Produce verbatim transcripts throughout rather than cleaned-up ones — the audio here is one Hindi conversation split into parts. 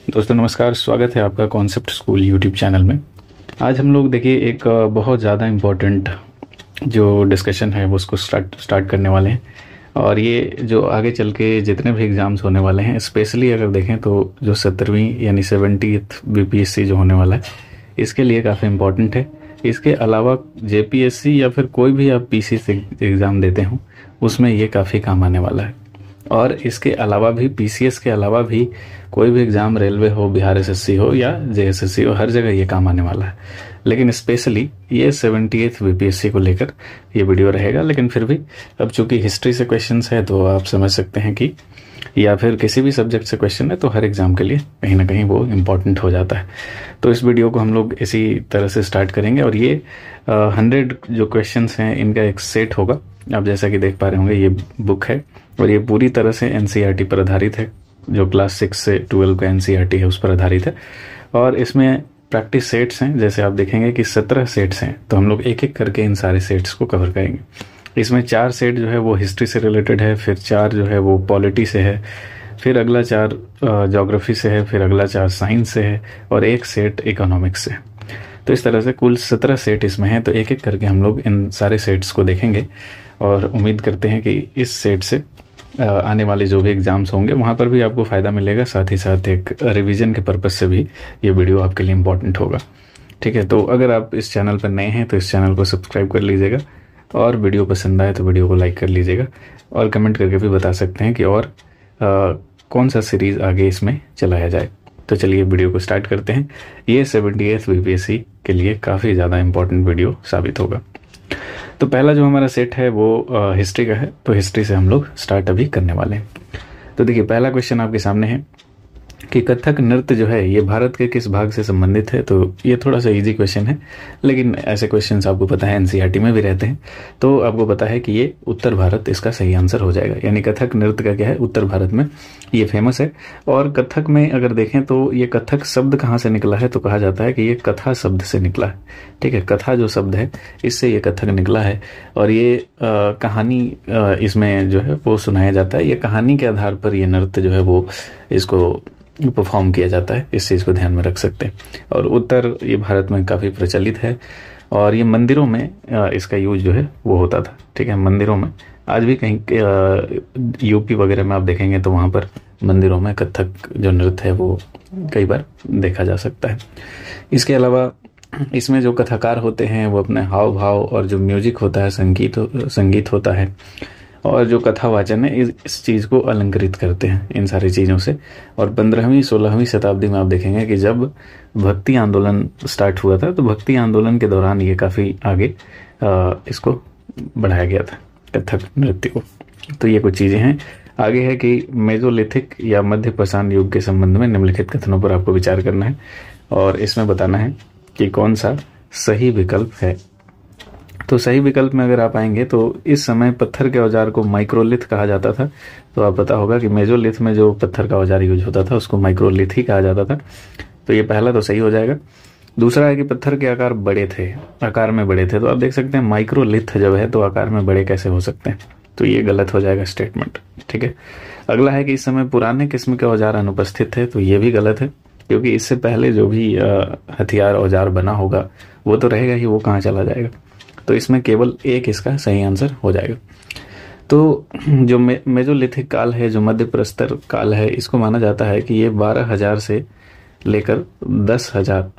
दोस्तों नमस्कार, स्वागत है आपका कॉन्सेप्ट स्कूल यूट्यूब चैनल में। आज हम लोग देखिए एक बहुत ज़्यादा इम्पोर्टेंट जो डिस्कशन है वो उसको स्टार्ट स्टार्ट करने वाले हैं। और ये जो आगे चल के जितने भी एग्ज़ाम्स होने वाले हैं, स्पेशली अगर देखें तो जो सत्तरवीं यानी सेवेंटीथ बीपीएससी जो होने वाला है, इसके लिए काफ़ी इम्पोर्टेंट है। इसके अलावा जेपीएससी या फिर कोई भी आप पीसीएस एग्ज़ाम देते हो उसमें ये काफ़ी काम आने वाला है। और इसके अलावा भी पीसीएस के अलावा भी कोई भी एग्ज़ाम, रेलवे हो, बिहार एसएससी हो या जेएसएससी हो, हर जगह ये काम आने वाला है। लेकिन स्पेशली ये सेवेंटीएथ बीपीएससी को लेकर ये वीडियो रहेगा। लेकिन फिर भी अब चूंकि हिस्ट्री से क्वेश्चंस है तो आप समझ सकते हैं कि या फिर किसी भी सब्जेक्ट से क्वेश्चन है तो हर एग्ज़ाम के लिए कहीं ना कहीं वो इम्पोर्टेंट हो जाता है। तो इस वीडियो को हम लोग इसी तरह से स्टार्ट करेंगे। और ये हंड्रेड जो क्वेश्चंस हैं इनका एक सेट होगा। आप जैसा कि देख पा रहे होंगे ये बुक है और ये पूरी तरह से एनसीईआरटी पर आधारित है। जो क्लास सिक्स से ट्वेल्व का एनसीईआरटी है उस पर आधारित है। और इसमें प्रैक्टिस सेट्स हैं, जैसे आप देखेंगे कि सत्रह सेट्स हैं, तो हम लोग एक एक करके इन सारे सेट्स को कवर करेंगे। इसमें चार सेट जो है वो हिस्ट्री से रिलेटेड है, फिर चार जो है वो पॉलिटी से है, फिर अगला चार ज्योग्राफी से है, फिर अगला चार साइंस से है और एक सेट इकोनॉमिक्स से। तो इस तरह से कुल सत्रह सेट इसमें हैं। तो एक एक करके हम लोग इन सारे सेट्स को देखेंगे और उम्मीद करते हैं कि इस सेट से आने वाले जो भी एग्जाम्स होंगे वहाँ पर भी आपको फ़ायदा मिलेगा। साथ ही साथ एक रिवीजन के पर्पज़ से भी ये वीडियो आपके लिए इम्पोर्टेंट होगा। ठीक है, तो अगर आप इस चैनल पर नए हैं तो इस चैनल को सब्सक्राइब कर लीजिएगा और वीडियो पसंद आए तो वीडियो को लाइक कर लीजिएगा और कमेंट करके भी बता सकते हैं कि और आ, कौन सा सीरीज़ आगे इसमें चलाया जाए। तो चलिए वीडियो को स्टार्ट करते हैं। ये सेवेंटीएथ बीपीएससी के लिए काफ़ी ज़्यादा इम्पोर्टेंट वीडियो साबित होगा। तो पहला जो हमारा सेट है वो हिस्ट्री का है। तो हिस्ट्री से हम लोग स्टार्ट अभी करने वाले हैं। तो देखिए पहला क्वेश्चन आपके सामने है कि कथक नृत्य जो है ये भारत के किस भाग से संबंधित है। तो ये थोड़ा सा इजी क्वेश्चन है, लेकिन ऐसे क्वेश्चंस आपको पता है एनसीईआरटी में भी रहते हैं। तो आपको पता है कि ये उत्तर भारत इसका सही आंसर हो जाएगा। यानी कथक नृत्य का क्या है, उत्तर भारत में ये फेमस है। और कथक में अगर देखें तो ये कथक शब्द कहाँ से निकला है, तो कहा जाता है कि ये कथा शब्द से निकला है। ठीक है, कथा जो शब्द है इससे ये कथक निकला है। और ये आ, कहानी आ, इसमें जो है वो सुनाया जाता है। ये कहानी के आधार पर ये नृत्य जो है वो इसको परफॉर्म किया जाता है। इस चीज़ को ध्यान में रख सकते हैं। और उत्तर ये भारत में काफ़ी प्रचलित है और ये मंदिरों में इसका यूज जो है वो होता था। ठीक है, मंदिरों में आज भी कहीं यूपी वगैरह में आप देखेंगे तो वहाँ पर मंदिरों में कथक जो नृत्य है वो कई बार देखा जा सकता है। इसके अलावा इसमें जो कथाकार होते हैं वो अपने हाव भाव और जो म्यूजिक होता है, संगीत संगीत होता है और जो कथा वाचन है इस, इस चीज़ को अलंकृत करते हैं इन सारी चीज़ों से। और पंद्रहवीं सोलहवीं शताब्दी में आप देखेंगे कि जब भक्ति आंदोलन स्टार्ट हुआ था तो भक्ति आंदोलन के दौरान ये काफ़ी आगे आ, इसको बढ़ाया गया था, कथक नृत्य को। तो ये कुछ चीज़ें हैं। आगे है कि मेजोलिथिक या मध्य पाषाण युग के संबंध में निम्नलिखित कथनों पर आपको विचार करना है और इसमें बताना है कि कौन सा सही विकल्प है। तो सही विकल्प में अगर आप आएंगे तो इस समय पत्थर के औजार को माइक्रोलिथ कहा जाता था। तो आप पता होगा कि मेजोलिथ में जो पत्थर का औजार यूज होता था उसको माइक्रोलिथ ही कहा जाता था। तो ये पहला तो सही हो जाएगा। दूसरा है कि पत्थर के आकार बड़े थे, आकार में बड़े थे। तो आप देख सकते हैं माइक्रोलिथ जब है तो आकार में बड़े कैसे हो सकते हैं, तो ये गलत हो जाएगा स्टेटमेंट। ठीक है, अगला है कि इस समय पुराने किस्म के औजार अनुपस्थित थे। तो ये भी गलत है, क्योंकि इससे पहले जो भी हथियार औजार बना होगा वो तो रहेगा ही, वो कहाँ चला जाएगा। तो इसमें केवल एक इसका सही आंसर हो जाएगा। तो जो मे, मेजोलिथिक काल है, जो मध्य प्रस्तर काल है, इसको माना जाता है कि ये बारह हजार से लेकर दस हजार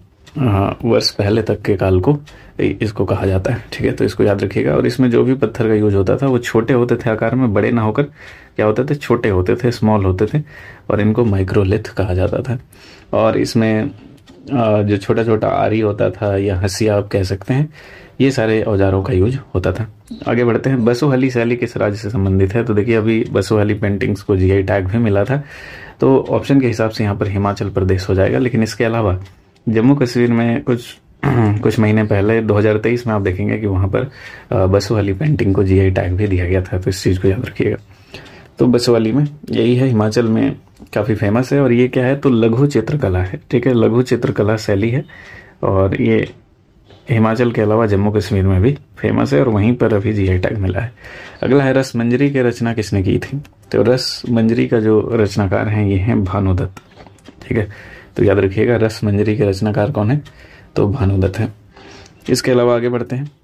वर्ष पहले तक के काल को इसको कहा जाता है। ठीक है, तो इसको याद रखिएगा। और इसमें जो भी पत्थर का यूज होता था वो छोटे होते थे आकार में, बड़े ना होकर क्या होते थे, छोटे होते थे, स्मॉल होते थे और इनको माइक्रोलिथ कहा जाता था। और इसमें जो छोटा छोटा आरी होता था या हंसिया आप कह सकते हैं, ये सारे औजारों का यूज होता था। आगे बढ़ते हैं। बसोहली शैली किस राज्य से संबंधित है। तो देखिए अभी बसोहली पेंटिंग्स को जीआई टैग भी मिला था। तो ऑप्शन के हिसाब से यहाँ पर हिमाचल प्रदेश हो जाएगा। लेकिन इसके अलावा जम्मू कश्मीर में कुछ कुछ महीने पहले दो हज़ार तेईस में आप देखेंगे कि वहाँ पर बसोहली पेंटिंग को जीआई टैग भी दिया गया था। तो इस चीज़ को याद रखिएगा। तो बसोहली में यही है, हिमाचल में काफ़ी फेमस है। और ये क्या है, तो लघु चित्रकला है। ठीक है, लघु चित्रकला शैली है और ये हिमाचल के अलावा जम्मू कश्मीर में भी फेमस है और वहीं पर अभी जीआई टैग मिला है। अगला है रस मंजरी की रचना किसने की थी। तो रस मंजरी का जो रचनाकार हैं ये हैं भानुदत्त। ठीक है, तो याद रखिएगा रस मंजरी के रचनाकार कौन है, तो भानुदत्त है। इसके अलावा आगे बढ़ते हैं,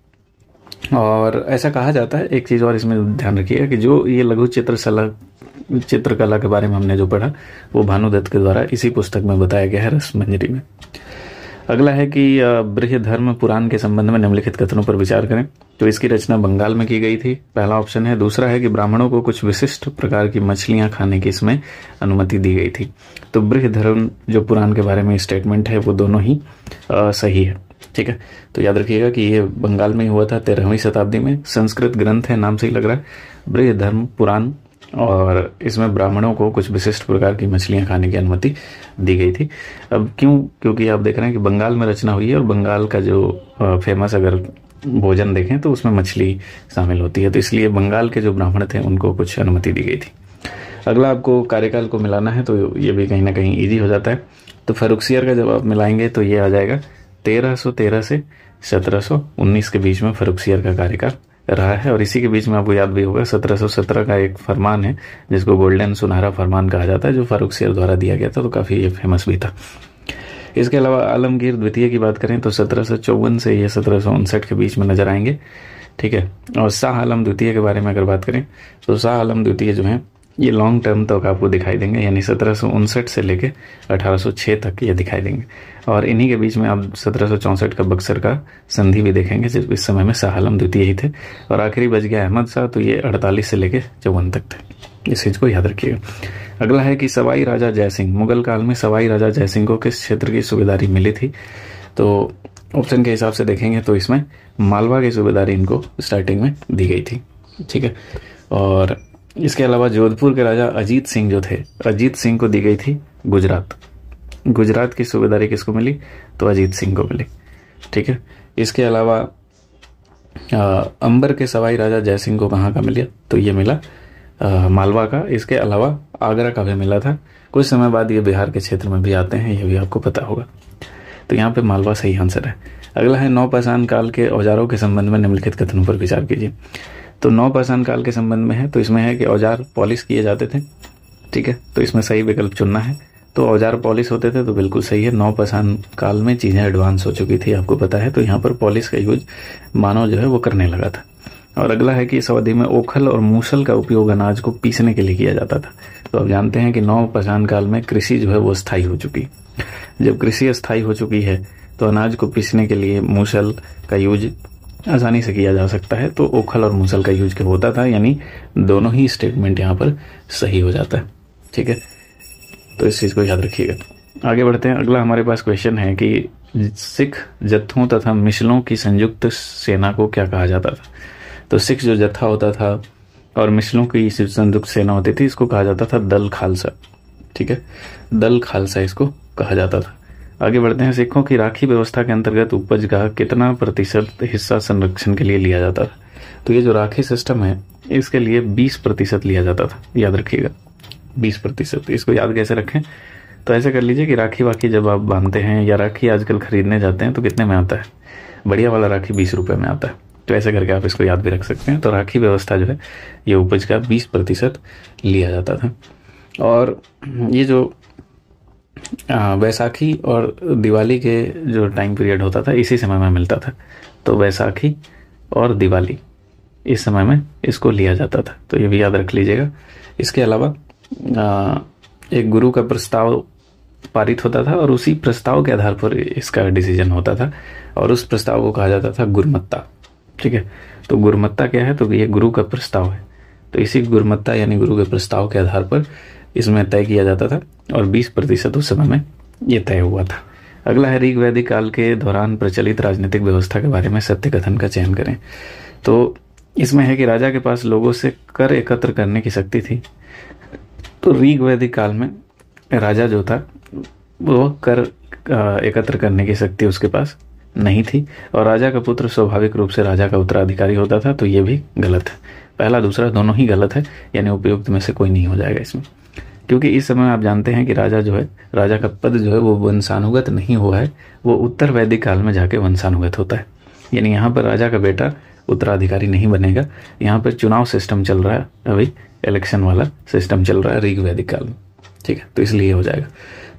और ऐसा कहा जाता है, एक चीज़ और इसमें ध्यान रखिएगा कि जो ये लघु चित्रकला चित्रकला के बारे में हमने जो पढ़ा वो भानुदत्त के द्वारा इसी पुस्तक में बताया गया है, रस मंजरी में। अगला है कि बृहधर्म पुराण के संबंध में निम्नलिखित कथनों पर विचार करें। तो इसकी रचना बंगाल में की गई थी, पहला ऑप्शन है। दूसरा है कि ब्राह्मणों को कुछ विशिष्ट प्रकार की मछलियां खाने की इसमें अनुमति दी गई थी। तो बृहधर्म जो पुराण के बारे में स्टेटमेंट है वो दोनों ही आ, सही है। ठीक है, तो याद रखिएगा कि ये बंगाल में ही हुआ था तेरहवीं शताब्दी में। संस्कृत ग्रंथ है, नाम से ही लग रहा है, बृहधर्म पुराण, और इसमें ब्राह्मणों को कुछ विशिष्ट प्रकार की मछलियां खाने की अनुमति दी गई थी। अब क्यों? क्योंकि आप देख रहे हैं कि बंगाल में रचना हुई है, और बंगाल का जो फेमस अगर भोजन देखें तो उसमें मछली शामिल होती है, तो इसलिए बंगाल के जो ब्राह्मण थे उनको कुछ अनुमति दी गई थी। अगला आपको कार्यकाल को मिलाना है, तो ये भी कहीं ना कहीं ईजी हो जाता है। तो फर्रुखसियर का जब आप मिलाएंगे तो ये आ जाएगा तेरह सौ तेरह से सत्रह सौ उन्नीस के बीच में फर्रुखसियर का कार्यकाल रहा है। और इसी के बीच में आपको याद भी होगा सत्रह सौ सत्रह का एक फरमान है जिसको गोल्डन सुनहरा फरमान कहा जाता है, जो फर्रुखसियर द्वारा दिया गया था, तो काफी ये फेमस भी था। इसके अलावा आलमगीर द्वितीय की बात करें तो सत्रह सौ चौवन से ये सत्रह सौ उनसठ के बीच में नजर आएंगे। ठीक है, और शाह आलम द्वितीय के बारे में अगर बात करें तो शाह आलम द्वितीय जो है ये लॉन्ग टर्म तक आपको दिखाई देंगे, यानी सत्रह सौ उनसठ से लेके अठारह सौ छह तक ये दिखाई देंगे। और इन्हीं के बीच में आप सत्रह सौ चौसठ का बक्सर का संधि भी देखेंगे, जिस इस समय में शाह आलम द्वितीय ही थे। और आखिरी बच गया अहमद शाह, तो ये अड़तालीस से लेके चौवन तक थे। इस चीज को याद रखिएगा। अगला है कि सवाई राजा जयसिंह, मुगल काल में सवाई राजा जयसिंह को किस क्षेत्र की सूबेदारी मिली थी? तो ऑप्शन के हिसाब से देखेंगे तो इसमें मालवा की सूबेदारी इनको स्टार्टिंग में दी गई थी। ठीक है, और इसके अलावा जोधपुर के राजा अजीत सिंह जो थे, अजीत सिंह को दी गई थी गुजरात। गुजरात की सूबेदारी किसको मिली? तो अजीत सिंह को मिली। ठीक है, इसके अलावा अंबर के सवाई राजा जयसिंह को कहाँ का मिला? तो ये मिला आ, मालवा का। इसके अलावा आगरा का भी मिला था। कुछ समय बाद ये बिहार के क्षेत्र में भी आते हैं, ये भी आपको पता होगा। तो यहाँ पे मालवा सही आंसर है। अगला है नौपाषाण काल के औजारों के संबंध में निम्नलिखित कथनों पर विचार कीजिए। तो नौपाषाण काल के संबंध में है, तो इसमें है कि औजार पॉलिश किए जाते थे। ठीक है, तो इसमें सही विकल्प चुनना है। तो औजार पॉलिश होते थे, तो बिल्कुल सही है। नौपाषाण काल में चीजें एडवांस हो चुकी थी, आपको पता है, तो यहाँ पर पॉलिश का यूज मानव जो है वो करने लगा था। और अगला है कि इस अवधि में ओखल और मूसल का उपयोग अनाज को पीसने के लिए किया जाता था। तो आप जानते हैं कि नौपाषाण काल में कृषि जो है वो स्थायी हो चुकी। जब कृषि स्थायी हो चुकी है तो अनाज को पीसने के लिए मूसल का यूज आसानी से किया जा सकता है, तो ओखल और मूसल का यूज होता था, यानी दोनों ही स्टेटमेंट यहाँ पर सही हो जाता है। ठीक है, तो इस चीज को याद रखिएगा। आगे बढ़ते हैं। अगला हमारे पास क्वेश्चन है कि सिख जत्थों तथा मिसलों की संयुक्त सेना को क्या कहा जाता था? तो सिख जो जत्था होता था और मिसलों की संयुक्त सेना होती थी, इसको कहा जाता था दल खालसा। ठीक है, दल खालसा इसको कहा जाता था। आगे बढ़ते हैं। सिखों की राखी व्यवस्था के अंतर्गत उपज का कितना प्रतिशत हिस्सा संरक्षण के लिए लिया जाता था? तो ये जो राखी सिस्टम है इसके लिए बीस प्रतिशत लिया जाता था, याद रखिएगा, बीस प्रतिशत। इसको याद कैसे रखें? तो ऐसे कर लीजिए कि राखी वाखी जब आप बांधते हैं या राखी आजकल खरीदने जाते हैं तो कितने में आता है? बढ़िया वाला राखी बीस रुपए में आता है। तो ऐसे करके आप इसको याद भी रख सकते हैं। तो राखी व्यवस्था जो है ये उपज का बीस प्रतिशत लिया जाता था। और ये जो वैसाखी और दिवाली के जो टाइम पीरियड होता था इसी समय में मिलता था। तो वैसाखी और दिवाली इस समय में इसको लिया जाता था, तो ये भी याद रख लीजिएगा। इसके अलावा एक गुरु का प्रस्ताव पारित होता था और उसी प्रस्ताव के आधार पर इसका डिसीजन होता था, और उस प्रस्ताव को कहा जाता था गुरुमत्ता। ठीक है, तो गुरुमत्ता क्या है? तो ये गुरु का प्रस्ताव है, तो इसी गुरुमत्ता यानी गुरु के प्रस्ताव के आधार पर इसमें तय किया जाता था, और बीस प्रतिशत उस समय में ये तय हुआ था। अगला है ऋग वैदिक काल के दौरान प्रचलित राजनीतिक व्यवस्था के बारे में सत्य कथन का चयन करें। तो इसमें है कि राजा के पास लोगों से कर एकत्र करने की शक्ति थी। तो ऋग वैदिक काल में राजा जो था वो कर एकत्र करने की शक्ति उसके पास नहीं थी, और राजा का पुत्र स्वाभाविक रूप से राजा का उत्तराधिकारी होता था। तो ये भी गलत है, पहला दूसरा दोनों ही गलत है, यानी उपयुक्त में से कोई नहीं हो जाएगा इसमें। क्योंकि इस समय आप जानते हैं कि राजा जो है, राजा का पद जो है वो वंशानुगत नहीं हुआ है, वो उत्तर वैदिक काल में जाके वंशानुगत होता है। यानी यहाँ पर राजा का बेटा उत्तराधिकारी नहीं बनेगा, यहाँ पर चुनाव सिस्टम चल रहा है, अभी इलेक्शन वाला सिस्टम चल रहा है ऋग वैदिक काल में। ठीक है, तो इसलिए हो जाएगा।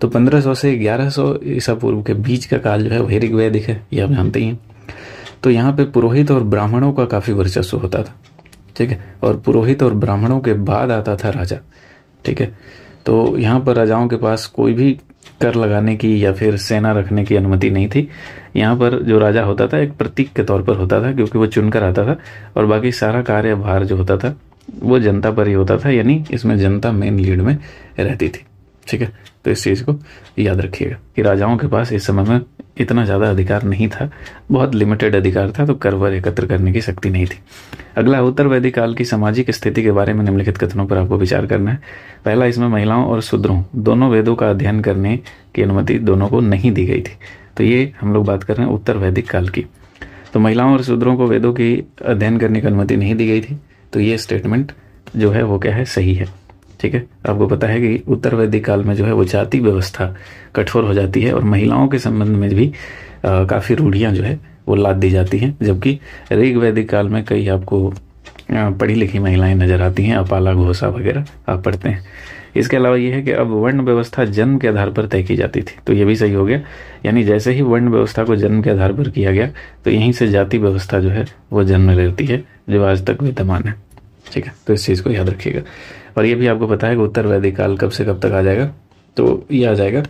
तो पंद्रह सौ से ग्यारह सौ ईसा पूर्व के बीच का काल जो है वही ऋग्वैदिक है, ये आप जानते ही हैं। तो यहाँ पे पुरोहित और ब्राह्मणों का काफ़ी वर्चस्व होता था, ठीक है, और पुरोहित और ब्राह्मणों के बाद आता था राजा, ठीक है। तो यहाँ पर राजाओं के पास कोई भी कर लगाने की या फिर सेना रखने की अनुमति नहीं थी। यहाँ पर जो राजा होता था एक प्रतीक के तौर पर होता था, क्योंकि वो चुनकर आता था, और बाकी सारा कार्यभार जो होता था वो जनता पर ही होता था, यानी इसमें जनता मेन लीड में रहती थी, ठीक है। तो इस चीज़ को याद रखिएगा कि राजाओं के पास इस समय में इतना ज़्यादा अधिकार नहीं था, बहुत लिमिटेड अधिकार था, तो कर वर एकत्र करने की शक्ति नहीं थी। अगला, उत्तर वैदिक काल की सामाजिक स्थिति के बारे में निम्नलिखित कथनों पर आपको विचार करना है। पहला, इसमें महिलाओं और शूद्रों दोनों वेदों का अध्ययन करने की अनुमति दोनों को नहीं दी गई थी। तो ये हम लोग बात कर रहे हैं उत्तर वैदिक काल की। तो महिलाओं और शूद्रों को वेदों की अध्ययन करने की अनुमति नहीं दी गई थी। तो ये स्टेटमेंट जो है वो क्या है, सही है, ठीक है। आपको पता है कि उत्तर वैदिक काल में जो है वो जाति व्यवस्था कठोर हो जाती है और महिलाओं के संबंध में भी काफ़ी रूढ़ियाँ जो है वो लाद दी जाती हैं, जबकि ऋग वैदिक काल में कई आपको पढ़ी लिखी महिलाएं नजर आती हैं, अपाला घोषा वगैरह आप पढ़ते हैं। इसके अलावा ये है कि अब वर्ण व्यवस्था जन्म के आधार पर तय की जाती थी, तो ये भी सही हो गया, यानी जैसे ही वर्ण व्यवस्था को जन्म के आधार पर किया गया तो यहीं से जाति व्यवस्था जो है वो जन्म लेती है, जो आज तक विद्यमान है, ठीक है। तो इस चीज़ को याद रखिएगा। और ये भी आपको पता है कि उत्तर वैदिक काल कब से कब तक आ जाएगा, तो ये आ जाएगा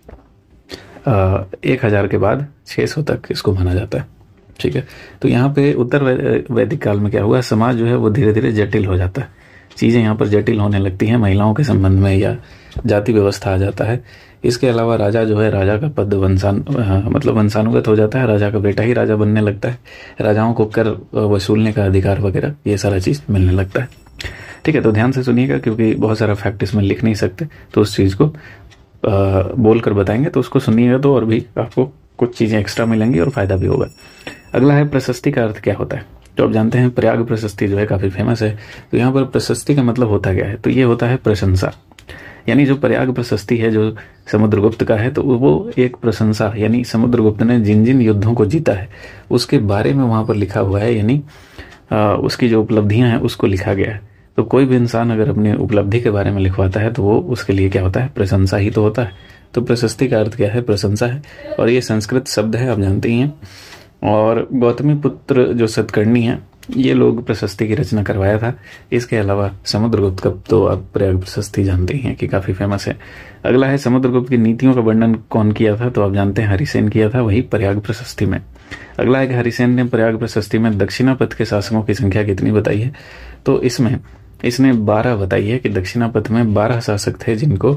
आ, एक हजार के बाद छः सौ तक इसको माना जाता है, ठीक है। तो यहाँ पे उत्तर वैदिक काल में क्या हुआ, समाज जो है वो धीरे धीरे जटिल हो जाता है, चीज़ें यहाँ पर जटिल होने लगती हैं, महिलाओं के संबंध में या जाति व्यवस्था आ जाता है। इसके अलावा राजा जो है, राजा का पद वंशान मतलब वंशानुगत हो जाता है, राजा का बेटा ही राजा बनने लगता है, राजाओं को कर वसूलने का अधिकार वगैरह ये सारा चीज़ मिलने लगता है, ठीक है। तो ध्यान से सुनिएगा, क्योंकि बहुत सारा फैक्ट इसमें लिख नहीं सकते, तो उस चीज़ को बोल कर बताएंगे, तो उसको सुनिएगा तो और भी आपको कुछ चीज़ें एक्स्ट्रा मिलेंगी और फायदा भी होगा। अगला है प्रशस्ति का अर्थ क्या होता है। तो आप जानते हैं प्रयाग प्रशस्ति जो है काफ़ी फेमस है। तो यहाँ पर प्रशस्ति का मतलब होता क्या है, तो ये होता है प्रशंसा, यानी जो प्रयाग प्रशस्ति है जो समुद्रगुप्त का है, तो वो एक प्रशंसा, यानी समुद्रगुप्त ने जिन जिन युद्धों को जीता है उसके बारे में वहाँ पर लिखा हुआ है, यानी उसकी जो उपलब्धियाँ हैं उसको लिखा गया है। तो कोई भी इंसान अगर अपनी उपलब्धि के बारे में लिखवाता है तो वो उसके लिए क्या होता है, प्रशंसा ही तो होता है। तो प्रशस्ति का अर्थ क्या है, प्रशंसा है, और ये संस्कृत शब्द है, आप जानते ही हैं। और गौतमी पुत्र जो सतकर्णी है, ये लोग प्रशस्ति की रचना करवाया था। इसके अलावा समुद्रगुप्त का तो आप प्रयाग प्रशस्ति जानते ही हैं कि काफ़ी फेमस है। अगला है समुद्रगुप्त की नीतियों का वर्णन कौन किया था, तो आप जानते हैं हरिसेन किया था, वही प्रयाग प्रशस्ति में। अगला है कि हरिसेन ने प्रयाग प्रशस्ति में दक्षिणापथ के शासकों की संख्या कितनी बताई है, तो इसमें इसने बारह बताई है कि दक्षिणापथ में बारह शासक थे जिनको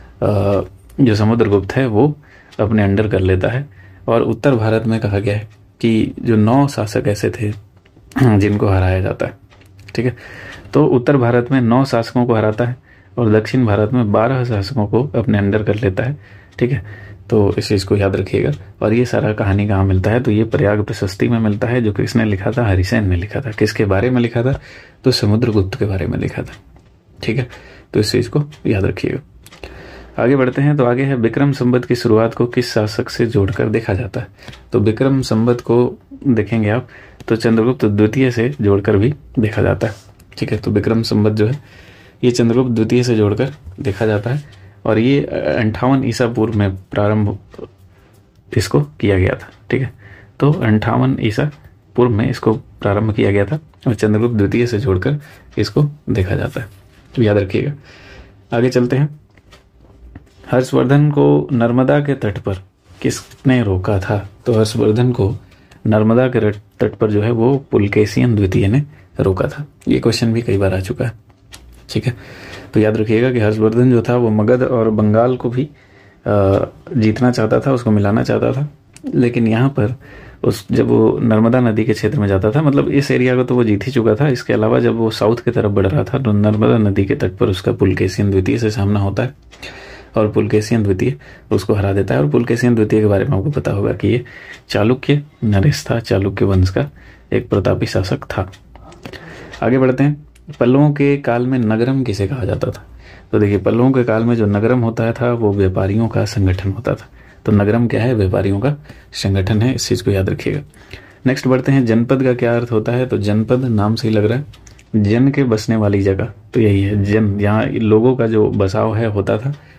जो समुद्रगुप्त है वो अपने अंडर कर लेता है। और उत्तर भारत में कहा गया है कि जो नौ शासक ऐसे थे जिनको हराया जाता है, ठीक है। तो उत्तर भारत में नौ शासकों को हराता है और दक्षिण भारत में बारह शासकों को अपने अंडर कर लेता है, ठीक है। तो इस चीज़ को याद रखिएगा। और ये सारा कहानी कहाँ मिलता है, तो ये प्रयाग प्रशस्ति में मिलता है, जो किसने लिखा था, हरिसेन ने लिखा था। किसके बारे में लिखा था, तो समुद्रगुप्त के बारे में लिखा था, ठीक है। तो इस चीज़ को याद रखिएगा। आगे बढ़ते हैं। तो आगे है विक्रम संवत की शुरुआत को किस शासक से जोड़कर देखा जाता है। तो विक्रम संवत को देखेंगे आप तो चंद्रगुप्त द्वितीय से जोड़कर भी देखा जाता है, ठीक है। तो विक्रम संवत जो है ये चंद्रगुप्त द्वितीय से जोड़कर देखा जाता है और ये अंठावन ईसा पूर्व में प्रारंभ इसको किया गया था, ठीक है। तो अंठावन ईसा पूर्व में इसको प्रारंभ किया गया था और चंद्रगुप्त द्वितीय से जोड़कर इसको देखा जाता है, तो याद रखिएगा। आगे चलते हैं। हर्षवर्धन को नर्मदा के तट पर किसने रोका था। तो हर्षवर्धन को नर्मदा के तट पर जो है वो पुलकेशियन द्वितीय ने रोका था। ये क्वेश्चन भी कई बार आ चुका है, ठीक है। तो याद रखिएगा कि हर्षवर्धन जो था वो मगध और बंगाल को भी जीतना चाहता था, उसको मिलाना चाहता था, लेकिन यहाँ पर उस जब वो नर्मदा नदी के क्षेत्र में जाता था, मतलब इस एरिया को तो वो जीत ही चुका था। इसके अलावा जब वो साउथ की तरफ बढ़ रहा था तो नर्मदा नदी के तट पर उसका पुलकेशियन द्वितीय से सामना होता है और पुलकेशियन द्वितीय उसको हरा देता है। और पुलकेशियन द्वितीय के बारे में आपको पता होगा कि ये चालुक्य नरेश था, चालुक्य वंश का एक प्रतापी शासक था। आगे बढ़ते हैं। पल्लवों के काल में नगरम किसे कहा जाता था। तो देखिए पल्लवों के काल में जो नगरम होता था वो व्यापारियों का संगठन होता था। तो नगरम क्या है, व्यापारियों का संगठन है, इस चीज को याद रखिएगा। नेक्स्ट बढ़ते हैं। जनपद का क्या अर्थ होता है। तो जनपद नाम से ही लग रहा है जन के बसने वाली जगह, तो यही है जन, यहाँ लोगों का जो बसाव है होता था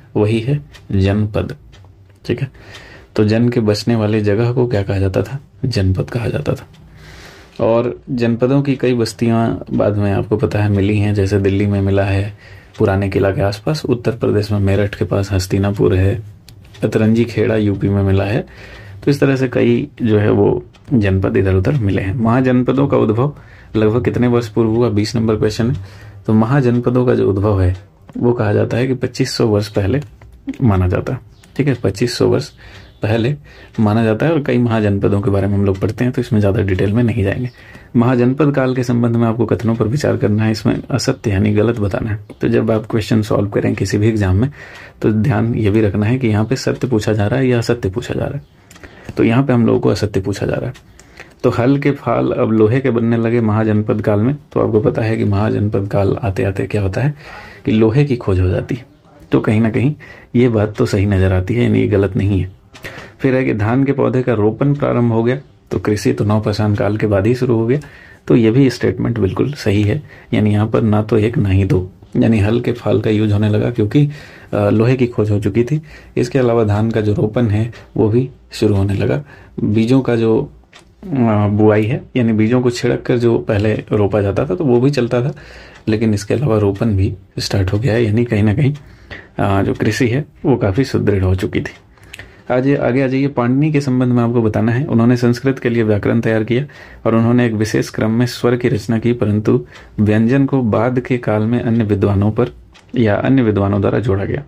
वही है जनपद। ठीक है, तो जन के बसने वाले जगह को क्या कहा जाता था? जनपद कहा जाता था। और जनपदों की कई बस्तियां बाद में आपको पता है मिली हैं, जैसे दिल्ली में मिला है पुराने किला के आसपास, उत्तर प्रदेश में मेरठ के पास हस्तिनापुर है, अतरंजी खेड़ा यूपी में मिला है। तो इस तरह से कई जो है वो जनपद इधर उधर मिले हैं। महाजनपदों का उद्भव लगभग कितने वर्ष पूर्व हुआ? बीस नंबर क्वेश्चन है। तो महाजनपदों का जो उद्भव है वो कहा जाता है कि पच्चीस सौ वर्ष पहले माना जाता है। ठीक है, पच्चीस सौ वर्ष पहले माना जाता है। और कई महाजनपदों के बारे में हम लोग पढ़ते हैं, तो इसमें ज्यादा डिटेल में नहीं जाएंगे। महाजनपद काल के संबंध में आपको कथनों पर विचार करना है, इसमें असत्य यानी गलत बताना है। तो जब आप क्वेश्चन सॉल्व करें किसी भी एग्जाम में, तो ध्यान ये भी रखना है कि यहाँ पे सत्य पूछा जा रहा है या असत्य पूछा जा रहा है। तो यहाँ पे हम लोगों को असत्य पूछा जा रहा है। तो हल के फाल अब लोहे के बनने लगे महाजनपद काल में। तो आपको पता है कि महाजनपद काल आते आते क्या होता है कि लोहे की खोज हो जाती है। तो कहीं ना कहीं ये बात तो सही नजर आती है, यानी ये गलत नहीं है। फिर है कि धान के पौधे का रोपण प्रारंभ हो गया। तो कृषि तो नवपाषाण काल के बाद ही शुरू हो गया। तो ये भी स्टेटमेंट बिल्कुल सही है, यानी यहाँ पर ना तो एक ना ही दो, यानी हल के फाल का यूज होने लगा क्योंकि लोहे की खोज हो चुकी थी। इसके अलावा धान का जो रोपण है वो भी शुरू होने लगा। बीजों का जो बुआई है, यानी बीजों को छिड़क कर जो पहले रोपा जाता था, तो वो भी चलता था। लेकिन इसके अलावा रोपण भी स्टार्ट हो गया है, यानी कहीं ना कहीं जो कृषि है वो काफी सुदृढ़ हो चुकी थी। आज आगे आ जाइए, पाणिनि के संबंध में आपको बताना है। उन्होंने संस्कृत के लिए व्याकरण तैयार किया और उन्होंने एक विशेष क्रम में स्वर की रचना की, परंतु व्यंजन को बाद के काल में अन्य विद्वानों पर या अन्य विद्वानों द्वारा जोड़ा गया।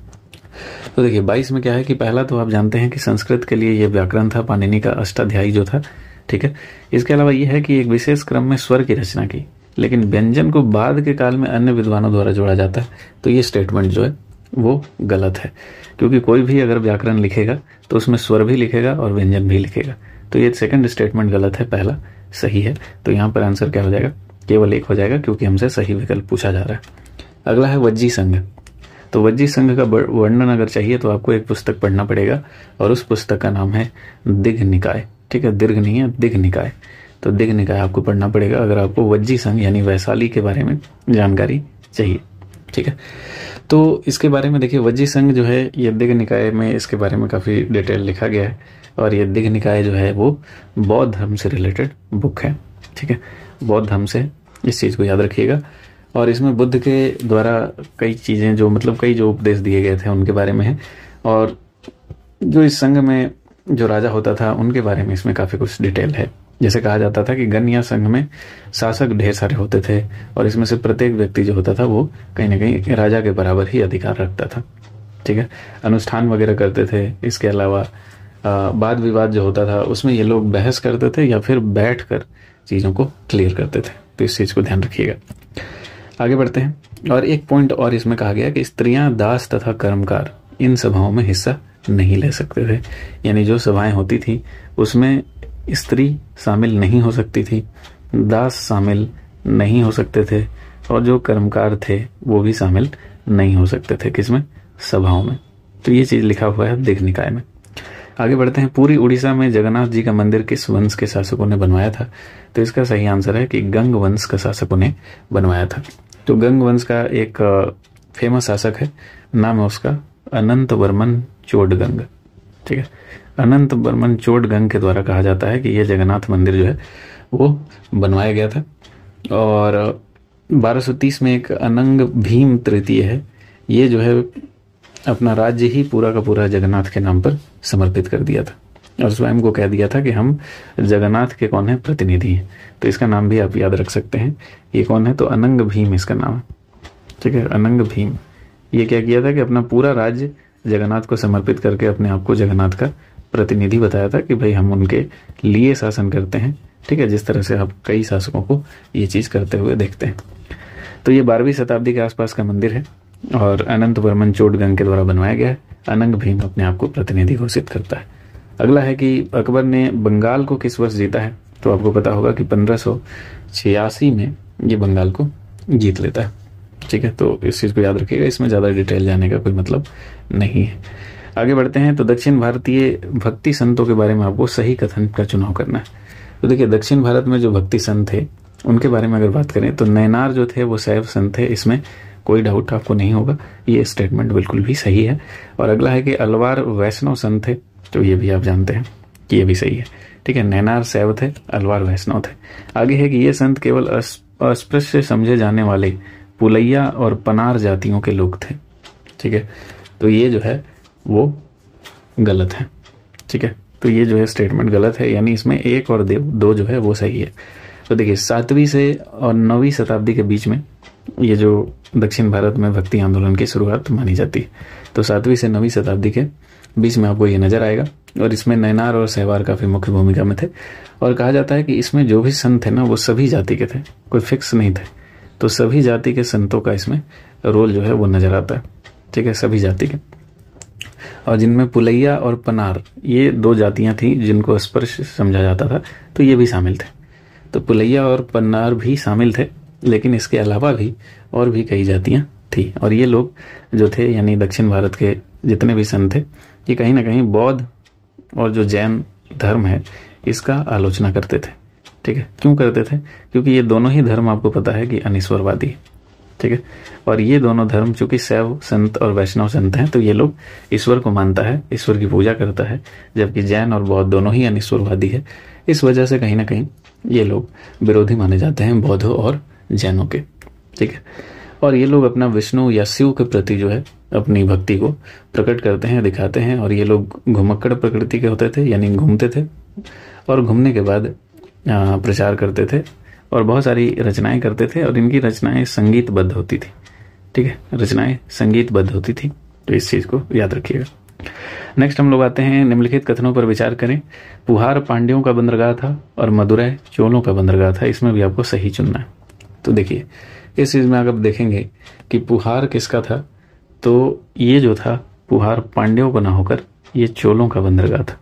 तो देखिए बाईस में क्या है कि पहला तो आप जानते हैं कि संस्कृत के लिए यह व्याकरण था, पाणिनि का अष्टाध्यायी जो था। ठीक है, इसके अलावा यह है कि एक विशेष क्रम में स्वर की रचना की, लेकिन व्यंजन को बाद के काल में अन्य विद्वानों द्वारा जोड़ा जाता है। तो ये स्टेटमेंट जो है वो गलत है, क्योंकि कोई भी अगर व्याकरण लिखेगा तो उसमें स्वर भी लिखेगा और व्यंजन भी लिखेगा। तो ये सेकंड स्टेटमेंट गलत है, पहला सही है। तो यहाँ पर आंसर क्या हो जाएगा? केवल एक हो जाएगा, क्योंकि हमसे सही विकल्प पूछा जा रहा है। अगला है वज्जी संघ। तो वज्जी संघ का वर्णन अगर चाहिए तो आपको एक पुस्तक पढ़ना पड़ेगा, और उस पुस्तक का नाम है दिघ निकाय। ठीक है, दीर्घ नहीं है, दिघ निकाय। तो दिघ निकाय आपको पढ़ना पड़ेगा अगर आपको वज्जी संघ यानी वैशाली के बारे में जानकारी चाहिए। ठीक है, तो इसके बारे में देखिए, वज्जी संघ जो है ये दिघ निकाय में इसके बारे में काफी डिटेल लिखा गया है। और ये दिघ निकाय जो है वो बौद्ध धर्म से रिलेटेड बुक है। ठीक है, बौद्ध धर्म से, इस चीज को याद रखिएगा। और इसमें बुद्ध के द्वारा कई चीजें जो मतलब कई जो उपदेश दिए गए थे उनके बारे में है, और जो इस संघ में जो राजा होता था उनके बारे में इसमें काफी कुछ डिटेल है। जैसे कहा जाता था कि गण या संघ में शासक ढेर सारे होते थे, और इसमें से प्रत्येक व्यक्ति जो होता था वो कहीं ना कहीं राजा के बराबर ही अधिकार रखता था। ठीक है, अनुष्ठान वगैरह करते थे। इसके अलावा वाद विवाद जो होता था उसमें ये लोग बहस करते थे या फिर बैठ कर चीजों को क्लियर करते थे। तो इस चीज को ध्यान रखिएगा। आगे बढ़ते हैं, और एक पॉइंट और इसमें कहा गया कि स्त्रियां दास तथा कर्मकार इन सभाओं में हिस्सा नहीं ले सकते थे। यानी जो सभाएं होती थी उसमें स्त्री शामिल नहीं हो सकती थी, दास शामिल नहीं हो सकते थे, और जो कर्मकार थे वो भी शामिल नहीं हो सकते थे किसमें? सभाओं में। तो ये चीज लिखा हुआ है दिघ निकाय में। आगे बढ़ते हैं, पूरी उड़ीसा में जगन्नाथ जी का मंदिर किस वंश के शासकों ने बनवाया था? तो इसका सही आंसर है कि गंग वंश का शासकों ने बनवाया था। तो गंग वंश का एक फेमस शासक है, नाम है उसका अनंत वर्मन चोडगंग। ठीक है, अनंत वर्मन चोडगंग के द्वारा कहा जाता है कि यह जगन्नाथ मंदिर जो है वो बनवाया गया था। और बारह सौ तीस में एक अनंग भीम तृतीय है, ये जो है अपना राज्य ही पूरा का पूरा जगन्नाथ के नाम पर समर्पित कर दिया था, और स्वयं को कह दिया था कि हम जगन्नाथ के कौन है? प्रतिनिधि हैं। तो इसका नाम भी आप याद रख सकते हैं। ये कौन है? तो अनंग भीम इसका नाम है। ठीक है, अनंग भीम। ये क्या किया था कि अपना पूरा राज्य जगन्नाथ को समर्पित करके अपने आप को जगन्नाथ का प्रतिनिधि बताया था कि भाई हम उनके लिए शासन करते हैं। ठीक है, जिस तरह से आप कई शासकों को ये चीज करते हुए देखते हैं। तो ये बारहवीं शताब्दी के आसपास का मंदिर है और अनंत वर्मन चोडगंग के द्वारा बनवाया गया है। अनंग भीम अपने आप को प्रतिनिधि घोषित करता है। अगला है कि अकबर ने बंगाल को किस वर्ष जीता है? तो आपको पता होगा कि पंद्रह सौ छियासी में ये बंगाल को जीत लेता है। ठीक है, तो इस चीज को याद रखिएगा, इसमें ज्यादा डिटेल जाने का कोई मतलब नहीं है। आगे बढ़ते हैं, तो दक्षिण भारतीय भक्ति संतों के बारे में आपको सही कथन का चुनाव करना है। तो देखिए, दक्षिण भारत में जो भक्ति संत थे उनके बारे में अगर बात करें तो नैनार जो थे वो शैव संत थे, इसमें कोई डाउट आपको नहीं होगा, ये स्टेटमेंट बिल्कुल भी सही है। और अगला है कि अलवार वैष्णव संत थे, तो ये भी आप जानते हैं कि ये भी सही है, ठीक है। नैनार शैव थे, अलवार वैष्णव थे। आगे है कि ये संत केवल अस्पृश्य समझे जाने वाले पुलैया और पनार जातियों के लोग थे, ठीक है। तो ये जो है वो गलत है, ठीक है। तो ये जो है स्टेटमेंट गलत है, यानी इसमें एक और दो जो है वो सही है। तो देखिए सातवीं से और नौवीं शताब्दी के बीच में ये जो दक्षिण भारत में भक्ति आंदोलन की शुरुआत मानी जाती है, तो सातवीं से नौवीं शताब्दी के बीच में आपको ये नजर आएगा। और इसमें नैनार और सहवार काफी मुख्य भूमिका में थे। और कहा जाता है कि इसमें जो भी संत थे ना वो सभी जाति के थे, कोई फिक्स नहीं थे। तो सभी जाति के संतों का इसमें रोल जो है वो नजर आता है, ठीक है, सभी जाति के। और जिनमें पुलैया और पनार ये दो जातियां थी जिनको स्पर्श समझा जाता था, तो ये भी शामिल थे। तो पुलैया और पनार भी शामिल थे, लेकिन इसके अलावा भी और भी कई जातियां थी। और ये लोग जो थे यानी दक्षिण भारत के जितने भी संत थे, ये कहीं ना कहीं बौद्ध और जो जैन धर्म है इसका आलोचना करते थे, ठीक है। क्यों करते थे? क्योंकि ये दोनों ही धर्म आपको पता है कि अनिश्वरवादी, ठीक है। और ये दोनों धर्म चूंकि शैव संत और वैष्णव संत हैं, तो ये लोग ईश्वर को मानता है, ईश्वर की पूजा करता है, जबकि जैन और बौद्ध दोनों ही अनिश्वरवादी है। इस वजह से कहीं ना कहीं ये लोग विरोधी माने जाते हैं बौद्धों और जैनों के, ठीक है। और ये लोग अपना विष्णु या शिव के प्रति जो है अपनी भक्ति को प्रकट करते हैं, दिखाते हैं। और ये लोग घुमक्कड़ प्रकृति के होते थे, यानी घूमते थे और घूमने के बाद प्रचार करते थे और बहुत सारी रचनाएं करते थे। और इनकी रचनाएं संगीतबद्ध होती थी, ठीक है, रचनाएं संगीतबद्ध होती थी। तो इस चीज को याद रखिएगा। नेक्स्ट हम लोग आते हैं निम्नलिखित कथनों पर विचार करें। पुहार पांड्यों का बंदरगाह था और मदुरै चोलों का बंदरगाह था। इसमें भी आपको सही चुनना है। तो देखिए इस चीज में अगर देखेंगे कि पुहार किसका था, तो ये जो था पुहार पांड्यों का ना होकर ये चोलों का बंदरगाह था,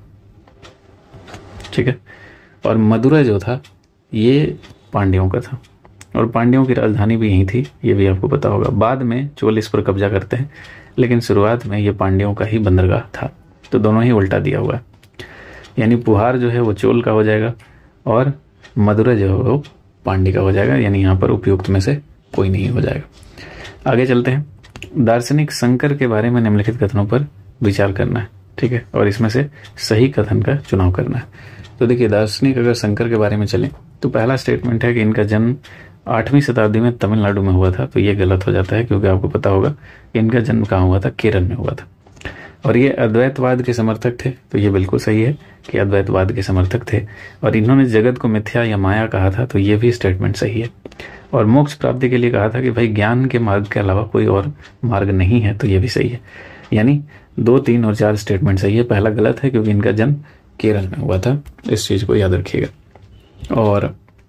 ठीक है। और मदुरै जो था ये पांड्यों का था और पांड्यों की राजधानी भी यही थी, ये भी आपको पता होगा। बाद में चोल इस पर कब्जा करते हैं, लेकिन शुरुआत में ये पांड्यों का ही बंदरगाह था। तो दोनों ही उल्टा दिया हुआ है, यानी पुहार जो है वो चोल का हो जाएगा और मदुरै जो है वो पांड्य का हो जाएगा, यानी यहाँ पर उपयुक्त में से कोई नहीं हो जाएगा। आगे चलते हैं। दार्शनिक शंकर के बारे में निम्नलिखित कथनों पर विचार करना है, ठीक है, और इसमें से सही कथन का चुनाव करना है। तो देखिए दार्शनिक अगर शंकर के बारे में चलें तो पहला स्टेटमेंट है कि इनका जन्म आठवीं शताब्दी में तमिलनाडु में हुआ था। तो ये गलत हो जाता है, क्योंकि आपको पता होगा कि इनका जन्म कहाँ हुआ था, केरल में हुआ था। और ये अद्वैतवाद के समर्थक थे, तो ये बिल्कुल सही है कि अद्वैतवाद के समर्थक थे। और इन्होंने जगत को मिथ्या या माया कहा था, तो ये भी स्टेटमेंट सही है। और मोक्ष प्राप्ति के लिए कहा था कि भाई ज्ञान के मार्ग के अलावा कोई और मार्ग नहीं है, तो ये भी सही है। यानी दो, तीन और चार स्टेटमेंट सही है। पहला गलत है क्योंकि इनका जन्म केरल में हुआ था, इस चीज को याद रखिएगा। और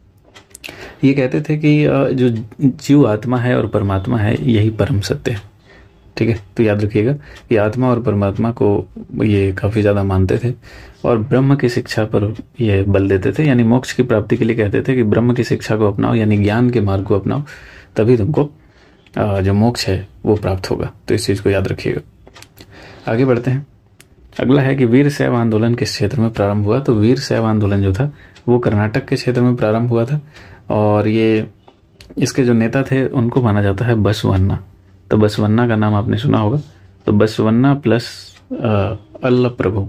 ये कहते थे कि जो जीव आत्मा है और परमात्मा है यही परम सत्य है, ठीक है। तो याद रखिएगा कि आत्मा और परमात्मा को ये काफी ज्यादा मानते थे और ब्रह्म की शिक्षा पर ये बल देते थे, यानी मोक्ष की प्राप्ति के लिए कहते थे कि ब्रह्म की शिक्षा को अपनाओ, यानी ज्ञान के मार्ग को अपनाओ, तभी तुमको जो मोक्ष है वो प्राप्त होगा। तो इस चीज को याद रखिएगा। आगे बढ़ते हैं। अगला है कि वीर शैव आंदोलन किस क्षेत्र में प्रारंभ हुआ। तो वीर शैव आंदोलन जो था वो कर्नाटक के क्षेत्र में प्रारंभ हुआ था और ये इसके जो नेता थे उनको माना जाता है बसवन्ना। तो बसवन्ना का नाम आपने सुना होगा। तो बसवन्ना प्लस अल्ल प्रभु,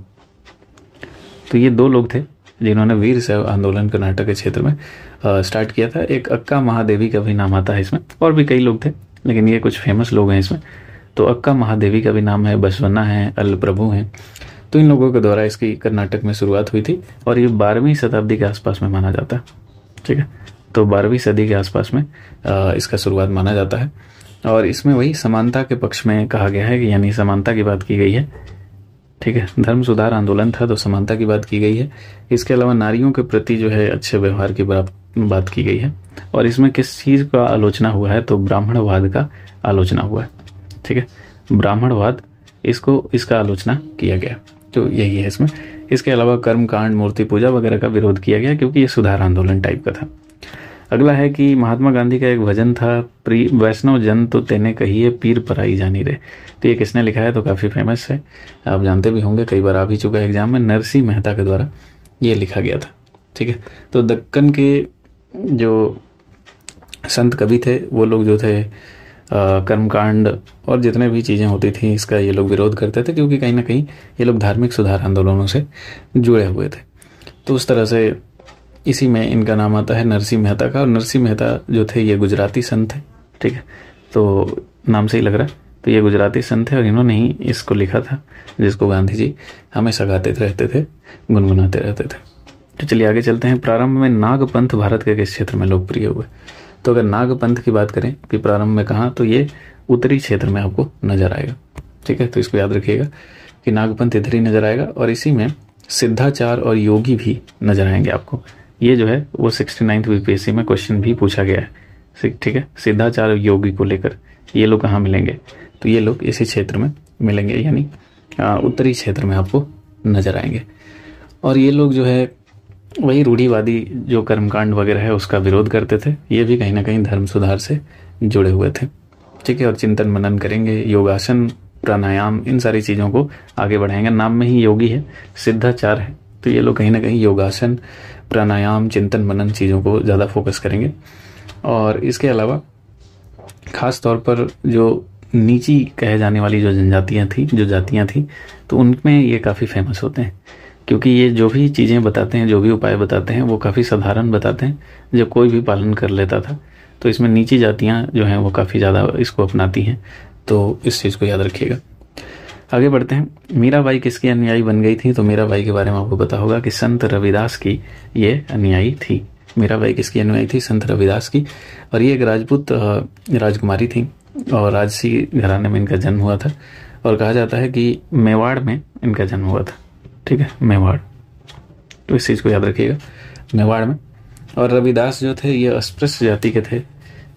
तो ये दो लोग थे जिन्होंने वीर शैव आंदोलन कर्नाटक के क्षेत्र में आ, स्टार्ट किया था। एक अक्का महादेवी का भी नाम आता है इसमें, और भी कई लोग थे लेकिन ये कुछ फेमस लोग हैं इसमें। तो अक्का महादेवी का भी नाम है, बसवन्ना है, अल्ल प्रभु हैं। तो इन लोगों के द्वारा इसकी कर्नाटक में शुरुआत हुई थी और ये बारहवीं शताब्दी के आसपास में माना जाता है, ठीक है। तो बारहवीं सदी के आसपास में आ, इसका शुरुआत माना जाता है और इसमें वही समानता के पक्ष में कहा गया है कि यानी समानता की बात की गई है, ठीक है। धर्म सुधार आंदोलन था तो समानता की बात की गई है। इसके अलावा नारियों के प्रति जो है अच्छे व्यवहार की बात की गई है। और इसमें किस चीज का आलोचना हुआ है, तो ब्राह्मणवाद का आलोचना हुआ है, ठीक है। ब्राह्मणवाद, इसको इसका आलोचना किया गया, तो यही है इसमें। इसके अलावा कर्मकांड, मूर्ति पूजा वगैरह का विरोध किया गया क्योंकि ये सुधार आंदोलन टाइप का था। अगला है कि महात्मा गांधी का एक भजन था, प्री वैष्णव जन तो तेने कहिए पीर पराई जानी रे। तो ये किसने लिखा है, तो काफी फेमस है, आप जानते भी होंगे, कई बार आ भी चुका है एग्जाम में। नरसिंह मेहता के द्वारा ये लिखा गया था, ठीक है। तो दक्कन के जो संत कवि थे वो लोग जो थे कर्मकांड और जितने भी चीज़ें होती थी इसका ये लोग विरोध करते थे, क्योंकि कहीं ना कहीं ये लोग धार्मिक सुधार आंदोलनों से जुड़े हुए थे। तो उस तरह से इसी में इनका नाम आता है नरसिंह मेहता का। और नरसिंह मेहता जो थे ये गुजराती संत थे, ठीक है, तो नाम से ही लग रहा है। तो ये गुजराती संत थे और इन्होंने ही इसको लिखा था, जिसको गांधी जी हमेशा गाते रहते थे, गुनगुनाते रहते थे। तो चलिए आगे चलते हैं। प्रारंभ में नागपंथ भारत के किस क्षेत्र में लोकप्रिय हुए? तो अगर नागपंथ की बात करें कि प्रारंभ में कहाँ, तो ये उत्तरी क्षेत्र में आपको नजर आएगा, ठीक है। तो इसको याद रखिएगा कि नागपंथ इधर ही नजर आएगा और इसी में सिद्धाचार और योगी भी नजर आएंगे आपको। ये जो है वो सिक्सटी नाइन्थ बीपीएससी में क्वेश्चन भी पूछा गया है, ठीक है। सिद्धाचार और योगी को लेकर ये लोग कहाँ मिलेंगे? तो ये लोग इसी क्षेत्र में मिलेंगे, यानी उत्तरी क्षेत्र में आपको नजर आएंगे। और ये लोग जो है वही रूढ़िवादी जो कर्मकांड वगैरह है उसका विरोध करते थे। ये भी कहीं ना कहीं धर्म सुधार से जुड़े हुए थे, ठीक है। और चिंतन मनन करेंगे, योगासन, प्राणायाम, इन सारी चीज़ों को आगे बढ़ाएंगे। नाम में ही योगी है, सिद्धाचार है, तो ये लोग कहीं ना कहीं योगासन, प्राणायाम, चिंतन मनन चीज़ों को ज़्यादा फोकस करेंगे। और इसके अलावा खास तौर पर जो नीची कहे जाने वाली जो जनजातियाँ थी, जो जातियाँ थी, तो उनमें ये काफ़ी फेमस होते हैं, क्योंकि ये जो भी चीज़ें बताते हैं, जो भी उपाय बताते हैं, वो काफ़ी साधारण बताते हैं, जो कोई भी पालन कर लेता था। तो इसमें नीची जातियाँ जो हैं वो काफ़ी ज़्यादा इसको अपनाती हैं, तो इस चीज़ को याद रखिएगा। आगे बढ़ते हैं। मीराबाई किसकी अनुयायी बन गई थी? तो मीराबाई के बारे में आपको पता होगा कि संत रविदास की ये अनुयायी थी। मीराबाई किसकी अनुयायी थी? संत रविदास की। और ये एक राजपूत राजकुमारी थी और राजसी घराने में इनका जन्म हुआ था। और कहा जाता है कि मेवाड़ में इनका जन्म हुआ था, ठीक है, मेवाड़। तो इस चीज़ को याद रखिएगा, मेवाड़ में। और रविदास जो थे ये अस्पृश्य जाति के थे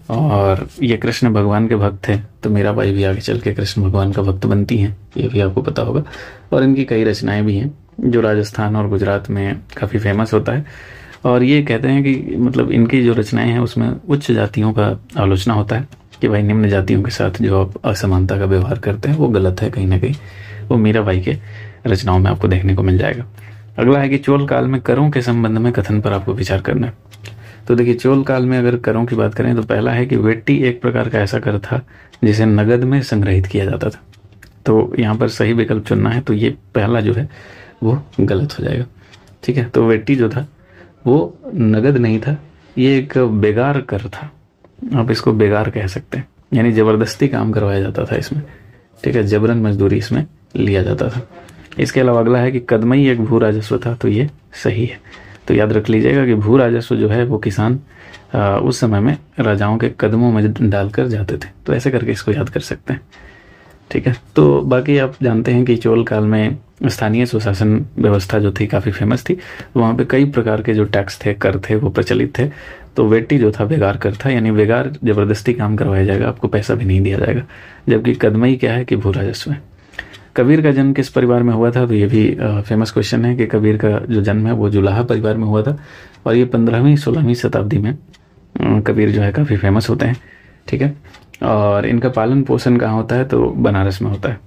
और ये कृष्ण भगवान के भक्त थे। तो मीराबाई भी आगे चल के कृष्ण भगवान का भक्त बनती हैं, ये भी आपको पता होगा। और इनकी कई रचनाएं भी हैं जो राजस्थान और गुजरात में काफ़ी फेमस होता है। और ये कहते हैं कि मतलब इनकी जो रचनाएं हैं उसमें उच्च जातियों का आलोचना होता है कि भाई निम्न जातियों के साथ जो आप असमानता का व्यवहार करते हैं वो गलत है, कहीं ना कहीं वो मीराबाई के रचनाओं में आपको देखने को मिल जाएगा। अगला है कि चोल काल में करों के संबंध में कथन पर आपको विचार करना है। तो देखिए, चोल काल में अगर करों की बात करें तो पहला है कि वेट्टी एक प्रकार का ऐसा कर था जिसे नगद में संग्रहित किया जाता था। तो यहाँ पर सही विकल्प चुनना है, तो ये पहला जो है वो गलत हो जाएगा, ठीक है। तो वेट्टी जो था वो नगद नहीं था, ये एक बेगार कर था, आप इसको बेगार कह सकते हैं, यानी जबरदस्ती काम करवाया जाता था इसमें, ठीक है, जबरन मजदूरी इसमें लिया जाता था। इसके अलावा अगला है कि कदमई एक भू राजस्व था, तो ये सही है। तो याद रख लीजिएगा कि भू राजस्व जो है वो किसान आ, उस समय में राजाओं के कदमों में डालकर जाते थे, तो ऐसे करके इसको याद कर सकते हैं, ठीक है। तो बाकी आप जानते हैं कि चोल काल में स्थानीय सुशासन व्यवस्था जो थी काफ़ी फेमस थी। वहाँ पे कई प्रकार के जो टैक्स थे, कर थे, वो प्रचलित थे। तो वेट्टी जो था बेगार कर था, यानी बेगार जबरदस्ती काम करवाया जाएगा, आपको पैसा भी नहीं दिया जाएगा। जबकि कदमई क्या है कि भू राजस्व है। कबीर का जन्म किस परिवार में हुआ था? तो ये भी फेमस क्वेश्चन है कि कबीर का जो जन्म है वो जुलाहा परिवार में हुआ था। और ये पंद्रहवीं सोलहवीं शताब्दी में कबीर जो है काफ़ी फेमस होते हैं, ठीक है। और इनका पालन पोषण कहाँ होता है? तो बनारस में होता है,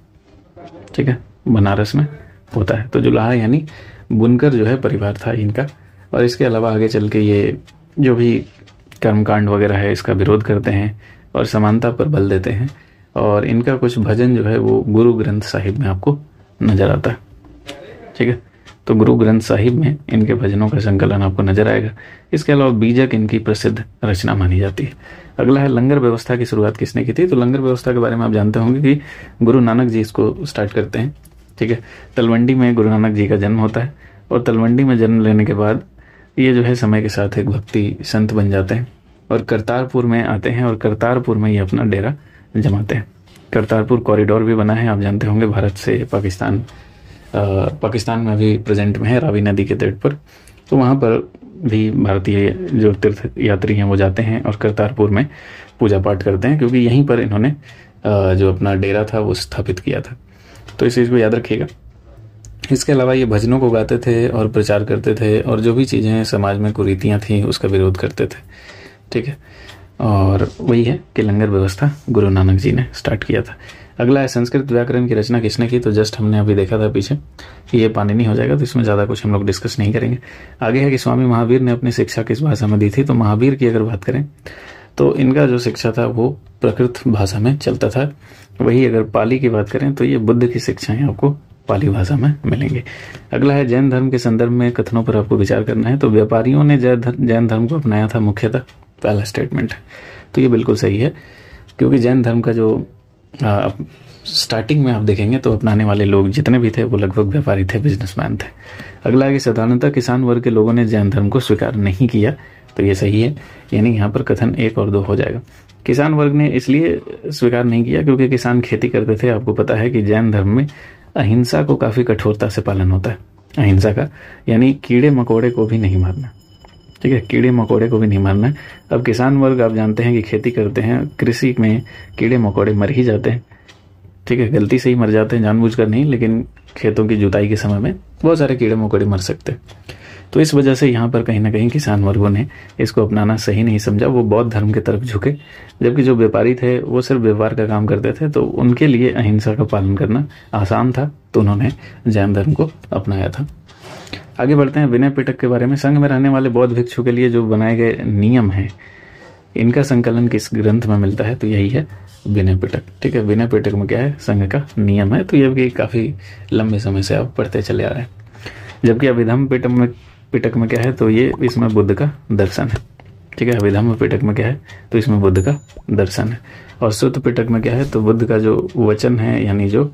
ठीक है, बनारस में होता है। तो जुलाहा यानी बुनकर जो है परिवार था इनका। और इसके अलावा आगे चल के ये जो भी कर्मकांड वगैरह है इसका विरोध करते हैं और समानता पर बल देते हैं। और इनका कुछ भजन जो है वो गुरु ग्रंथ साहिब में आपको नजर आता है, ठीक है। तो गुरु ग्रंथ साहिब में इनके भजनों का संकलन आपको नजर आएगा। इसके अलावा बीजक इनकी प्रसिद्ध रचना मानी जाती है। अगला है लंगर व्यवस्था की शुरुआत किसने की थी? तो लंगर व्यवस्था के बारे में आप जानते होंगे कि गुरु नानक जी इसको स्टार्ट करते हैं, ठीक है। तलवंडी में गुरु नानक जी का जन्म होता है और तलवंडी में जन्म लेने के बाद ये जो है समय के साथ एक भक्ति संत बन जाते हैं और करतारपुर में आते हैं और करतारपुर में ये अपना डेरा जमाते हैं। करतारपुर कॉरिडोर भी बना है, आप जानते होंगे, भारत से पाकिस्तान आ, पाकिस्तान में भी प्रेजेंट में है, रावी नदी के तट पर। तो वहाँ पर भी भारतीय जो तीर्थ यात्री हैं वो जाते हैं और करतारपुर में पूजा पाठ करते हैं, क्योंकि यहीं पर इन्होंने आ, जो अपना डेरा था वो स्थापित किया था। तो इस चीज़ को याद रखिएगा। इसके अलावा ये भजनों को गाते थे और प्रचार करते थे और जो भी चीज़ें समाज में कुरीतियाँ थीं उसका विरोध करते थे, ठीक है। और वही है कि लंगर व्यवस्था गुरु नानक जी ने स्टार्ट किया था। अगला है संस्कृत व्याकरण की रचना किसने की? तो जस्ट हमने अभी देखा था पीछे, ये पाणिनि हो जाएगा, तो इसमें ज़्यादा कुछ हम लोग डिस्कस नहीं करेंगे। आगे है कि स्वामी महावीर ने अपनी शिक्षा किस भाषा में दी थी? तो महावीर की अगर बात करें तो इनका जो शिक्षा था वो प्राकृत भाषा में चलता था। वही अगर पाली की बात करें तो ये बुद्ध की शिक्षाएं आपको पाली भाषा में मिलेंगे। अगला है जैन धर्म के संदर्भ में कथनों पर आपको विचार करना है। तो व्यापारियों ने जैन धर्म को अपनाया था मुख्यतः, पहला स्टेटमेंट है। तो ये बिल्कुल सही है, क्योंकि जैन धर्म का जो आ, स्टार्टिंग में आप देखेंगे तो अपनाने वाले लोग जितने भी थे वो लगभग व्यापारी थे, बिजनेसमैन थे। अगला है कि साधारणतः किसान वर्ग के लोगों ने जैन धर्म को स्वीकार नहीं किया। तो ये सही है, यानी यहाँ पर कथन एक और दो हो जाएगा। किसान वर्ग ने इसलिए स्वीकार नहीं किया क्योंकि किसान खेती करते थे। आपको पता है कि जैन धर्म में अहिंसा को काफी कठोरता से पालन होता है। अहिंसा का यानी कीड़े मकोड़े को भी नहीं मारना, ठीक है, कीड़े मकोड़े को भी नहीं मारना है। अब किसान वर्ग आप जानते हैं कि खेती करते हैं, कृषि में कीड़े मकोड़े मर ही जाते हैं, ठीक है, गलती से ही मर जाते हैं, जानबूझकर नहीं, लेकिन खेतों की जुताई के समय में बहुत सारे कीड़े मकोड़े मर सकते हैं। तो इस वजह से यहाँ पर कहीं ना कहीं किसान वर्गों ने इसको अपनाना सही नहीं समझा, वो बौद्ध धर्म की तरफ झुके। जबकि जो व्यापारी थे वो सिर्फ व्यापार का काम करते थे, तो उनके लिए अहिंसा का पालन करना आसान था, तो उन्होंने जैन धर्म को अपनाया था। आगे बढ़ते हैं विनय पिटक के बारे में। संघ में रहने वाले बौद्ध भिक्षु के लिए जो बनाए गए नियम हैं, इनका संकलन किस ग्रंथ में मिलता है? तो यही है विनय पिटक, ठीक है। विनय पिटक में क्या है? संघ का नियम है। तो ये भी काफी लंबे समय से आप पढ़ते चले आ रहे हैं। जबकि अभिधम्म पिटक में पिटक में क्या है? तो ये इसमें बुद्ध का दर्शन है, ठीक है। अभिधम्म पिटक में क्या है? तो इसमें बुद्ध का दर्शन है। और सुत्त पिटक में क्या है? तो बुद्ध का जो वचन है, यानी जो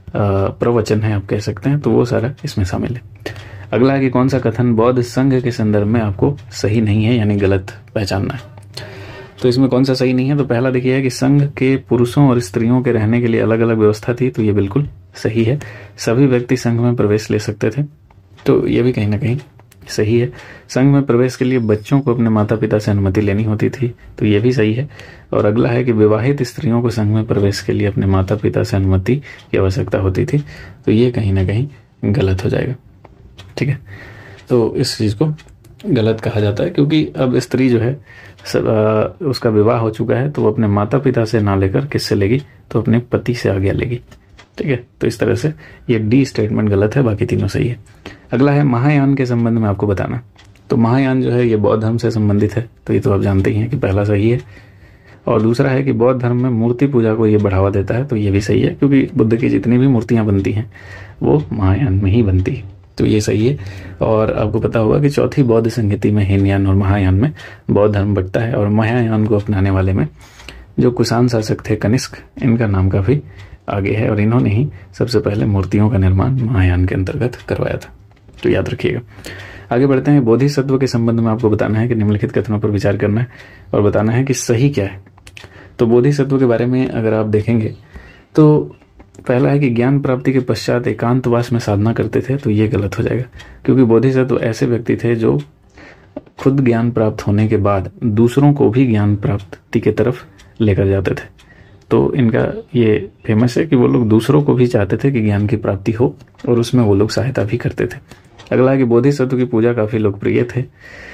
प्रवचन है आप कह सकते हैं, तो वो सारा इसमें शामिल है। अगला है कि कौन सा कथन बौद्ध संघ के संदर्भ में आपको सही नहीं है, यानी गलत पहचानना है। तो इसमें कौन सा सही नहीं है? तो पहला देखिए है कि संघ के पुरुषों और स्त्रियों के रहने के लिए अलग अलग व्यवस्था थी। तो ये बिल्कुल सही है, सभी व्यक्ति संघ में प्रवेश ले सकते थे। तो ये भी कहीं ना कहीं सही है। संघ में प्रवेश के लिए बच्चों को अपने माता पिता से अनुमति लेनी होती थी। तो ये भी सही है। और अगला है कि विवाहित स्त्रियों को संघ में प्रवेश के लिए अपने माता पिता से अनुमति की आवश्यकता होती थी। तो ये कहीं ना कहीं गलत हो जाएगा, ठीक है। तो इस चीज को गलत कहा जाता है, क्योंकि अब स्त्री जो है सब, आ, उसका विवाह हो चुका है, तो वो अपने माता पिता से ना लेकर किससे लेगी? तो अपने पति से आज्ञा लेगी, ठीक है। तो इस तरह से ये डी स्टेटमेंट गलत है, बाकी तीनों सही है। अगला है महायान के संबंध में आपको बताना। तो महायान जो है ये बौद्ध धर्म से संबंधित है। तो ये तो आप जानते ही हैं कि पहला सही है। और दूसरा है कि बौद्ध धर्म में मूर्ति पूजा को ये बढ़ावा देता है। तो ये भी सही है, क्योंकि बुद्ध की जितनी भी मूर्तियां बनती हैं वो महायान में ही बनती है। तो ये सही है। और आपको पता होगा कि चौथी बौद्ध संहिता में हीनयान और महायान में बौद्ध धर्म बंटता है। और महायान को अपनाने वाले में जो कुषाण शासक थे कनिष्क, इनका नाम काफी आगे है, और इन्होंने ही सबसे पहले मूर्तियों का निर्माण महायान के अंतर्गत करवाया था। तो याद रखिएगा। आगे बढ़ते हैं। बोधिसत्व के संबंध में आपको बताना है कि निम्नलिखित कथनों पर विचार करना है और बताना है कि सही क्या है। तो बोधिसत्व के बारे में अगर आप देखेंगे तो पहला है कि ज्ञान प्राप्ति के पश्चात एकांतवास में साधना करते थे। तो ये गलत हो जाएगा, क्योंकि बोधिसत्व ऐसे व्यक्ति थे जो खुद ज्ञान प्राप्त होने के बाद दूसरों को भी ज्ञान प्राप्ति की तरफ लेकर जाते थे। तो इनका ये फेमस है कि वो लोग दूसरों को भी चाहते थे कि ज्ञान की प्राप्ति हो, और उसमें वो लोग सहायता भी करते थे। अगला है कि बोधिसत्व की पूजा काफी लोकप्रिय थे।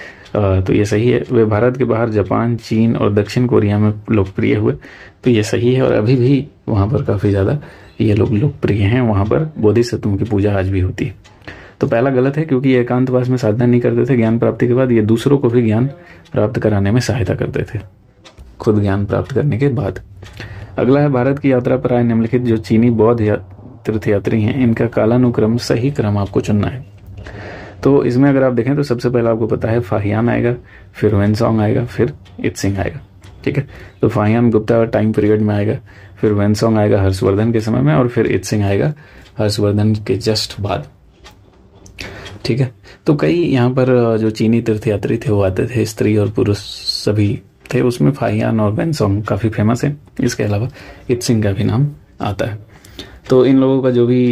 तो ये सही है। वे भारत के बाहर जापान, चीन और दक्षिण कोरिया में लोकप्रिय हुए। तो ये सही है, और अभी भी वहां पर काफी ज्यादा ये लोग लोकप्रिय हैं। वहां पर बोधिसत्वों की पूजा आज भी होती है। तो पहला गलत है, क्योंकि ये एकांतवास में साधना नहीं करते थे। ज्ञान प्राप्ति के बाद ये दूसरों को भी ज्ञान प्राप्त कराने में सहायता करते थे, खुद ज्ञान प्राप्त करने के बाद। अगला है भारत की यात्रा पर आए निम्नलिखित जो चीनी बौद्ध तीर्थयात्री हैं, इनका कालानुक्रम सही क्रम आपको चुनना है। तो इसमें अगर आप देखें तो सबसे पहले आपको पता है फाहियान आएगा, फिर वेनसोंग आएगा, फिर इत्सिंग आएगा, ठीक है। तो फाहियान गुप्ता टाइम पीरियड में आएगा, फिर वेनसोंग आएगा हर्षवर्धन के समय में, और फिर इत्सिंग आएगा हर्षवर्धन के जस्ट बाद, ठीक है। तो कई यहाँ पर जो चीनी तीर्थयात्री थे वो आते थे, स्त्री और पुरुष सभी थे। उसमें फाहियान और वेनसोंग काफी फेमस है। इसके अलावा इत्सिंग का भी नाम आता है। तो इन लोगों का जो भी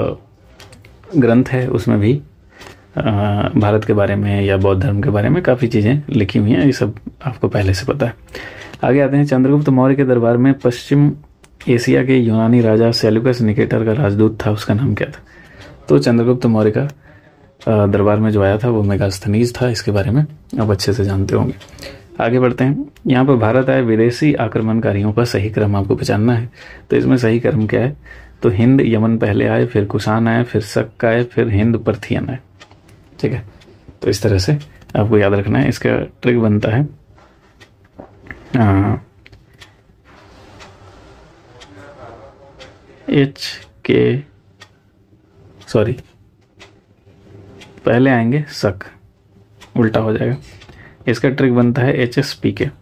ग्रंथ है उसमें भी भारत के बारे में या बौद्ध धर्म के बारे में काफी चीजें लिखी हुई हैं। ये सब आपको पहले से पता है। आगे आते हैं। चंद्रगुप्त मौर्य के दरबार में पश्चिम एशिया के यूनानी राजा सेल्यूकस निकेटर का राजदूत था, उसका नाम क्या था? तो चंद्रगुप्त मौर्य का दरबार में जो आया था वो मेगास्थनीज था। इसके बारे में आप अच्छे से जानते होंगे। आगे बढ़ते हैं। यहाँ पर भारत आए विदेशी आक्रमणकारियों का सही क्रम आपको पहचानना है। तो इसमें सही क्रम क्या है? तो हिंद यमन पहले आए, फिर कुषाण आए, फिर शक आए, फिर हिंद पर्थियन आए, ठीक है। तो इस तरह से आपको याद रखना है। इसका ट्रिक बनता है हाँ, एच के सॉरी पहले आएंगे शक, उल्टा हो जाएगा। इसका ट्रिक बनता है एच एस पी के,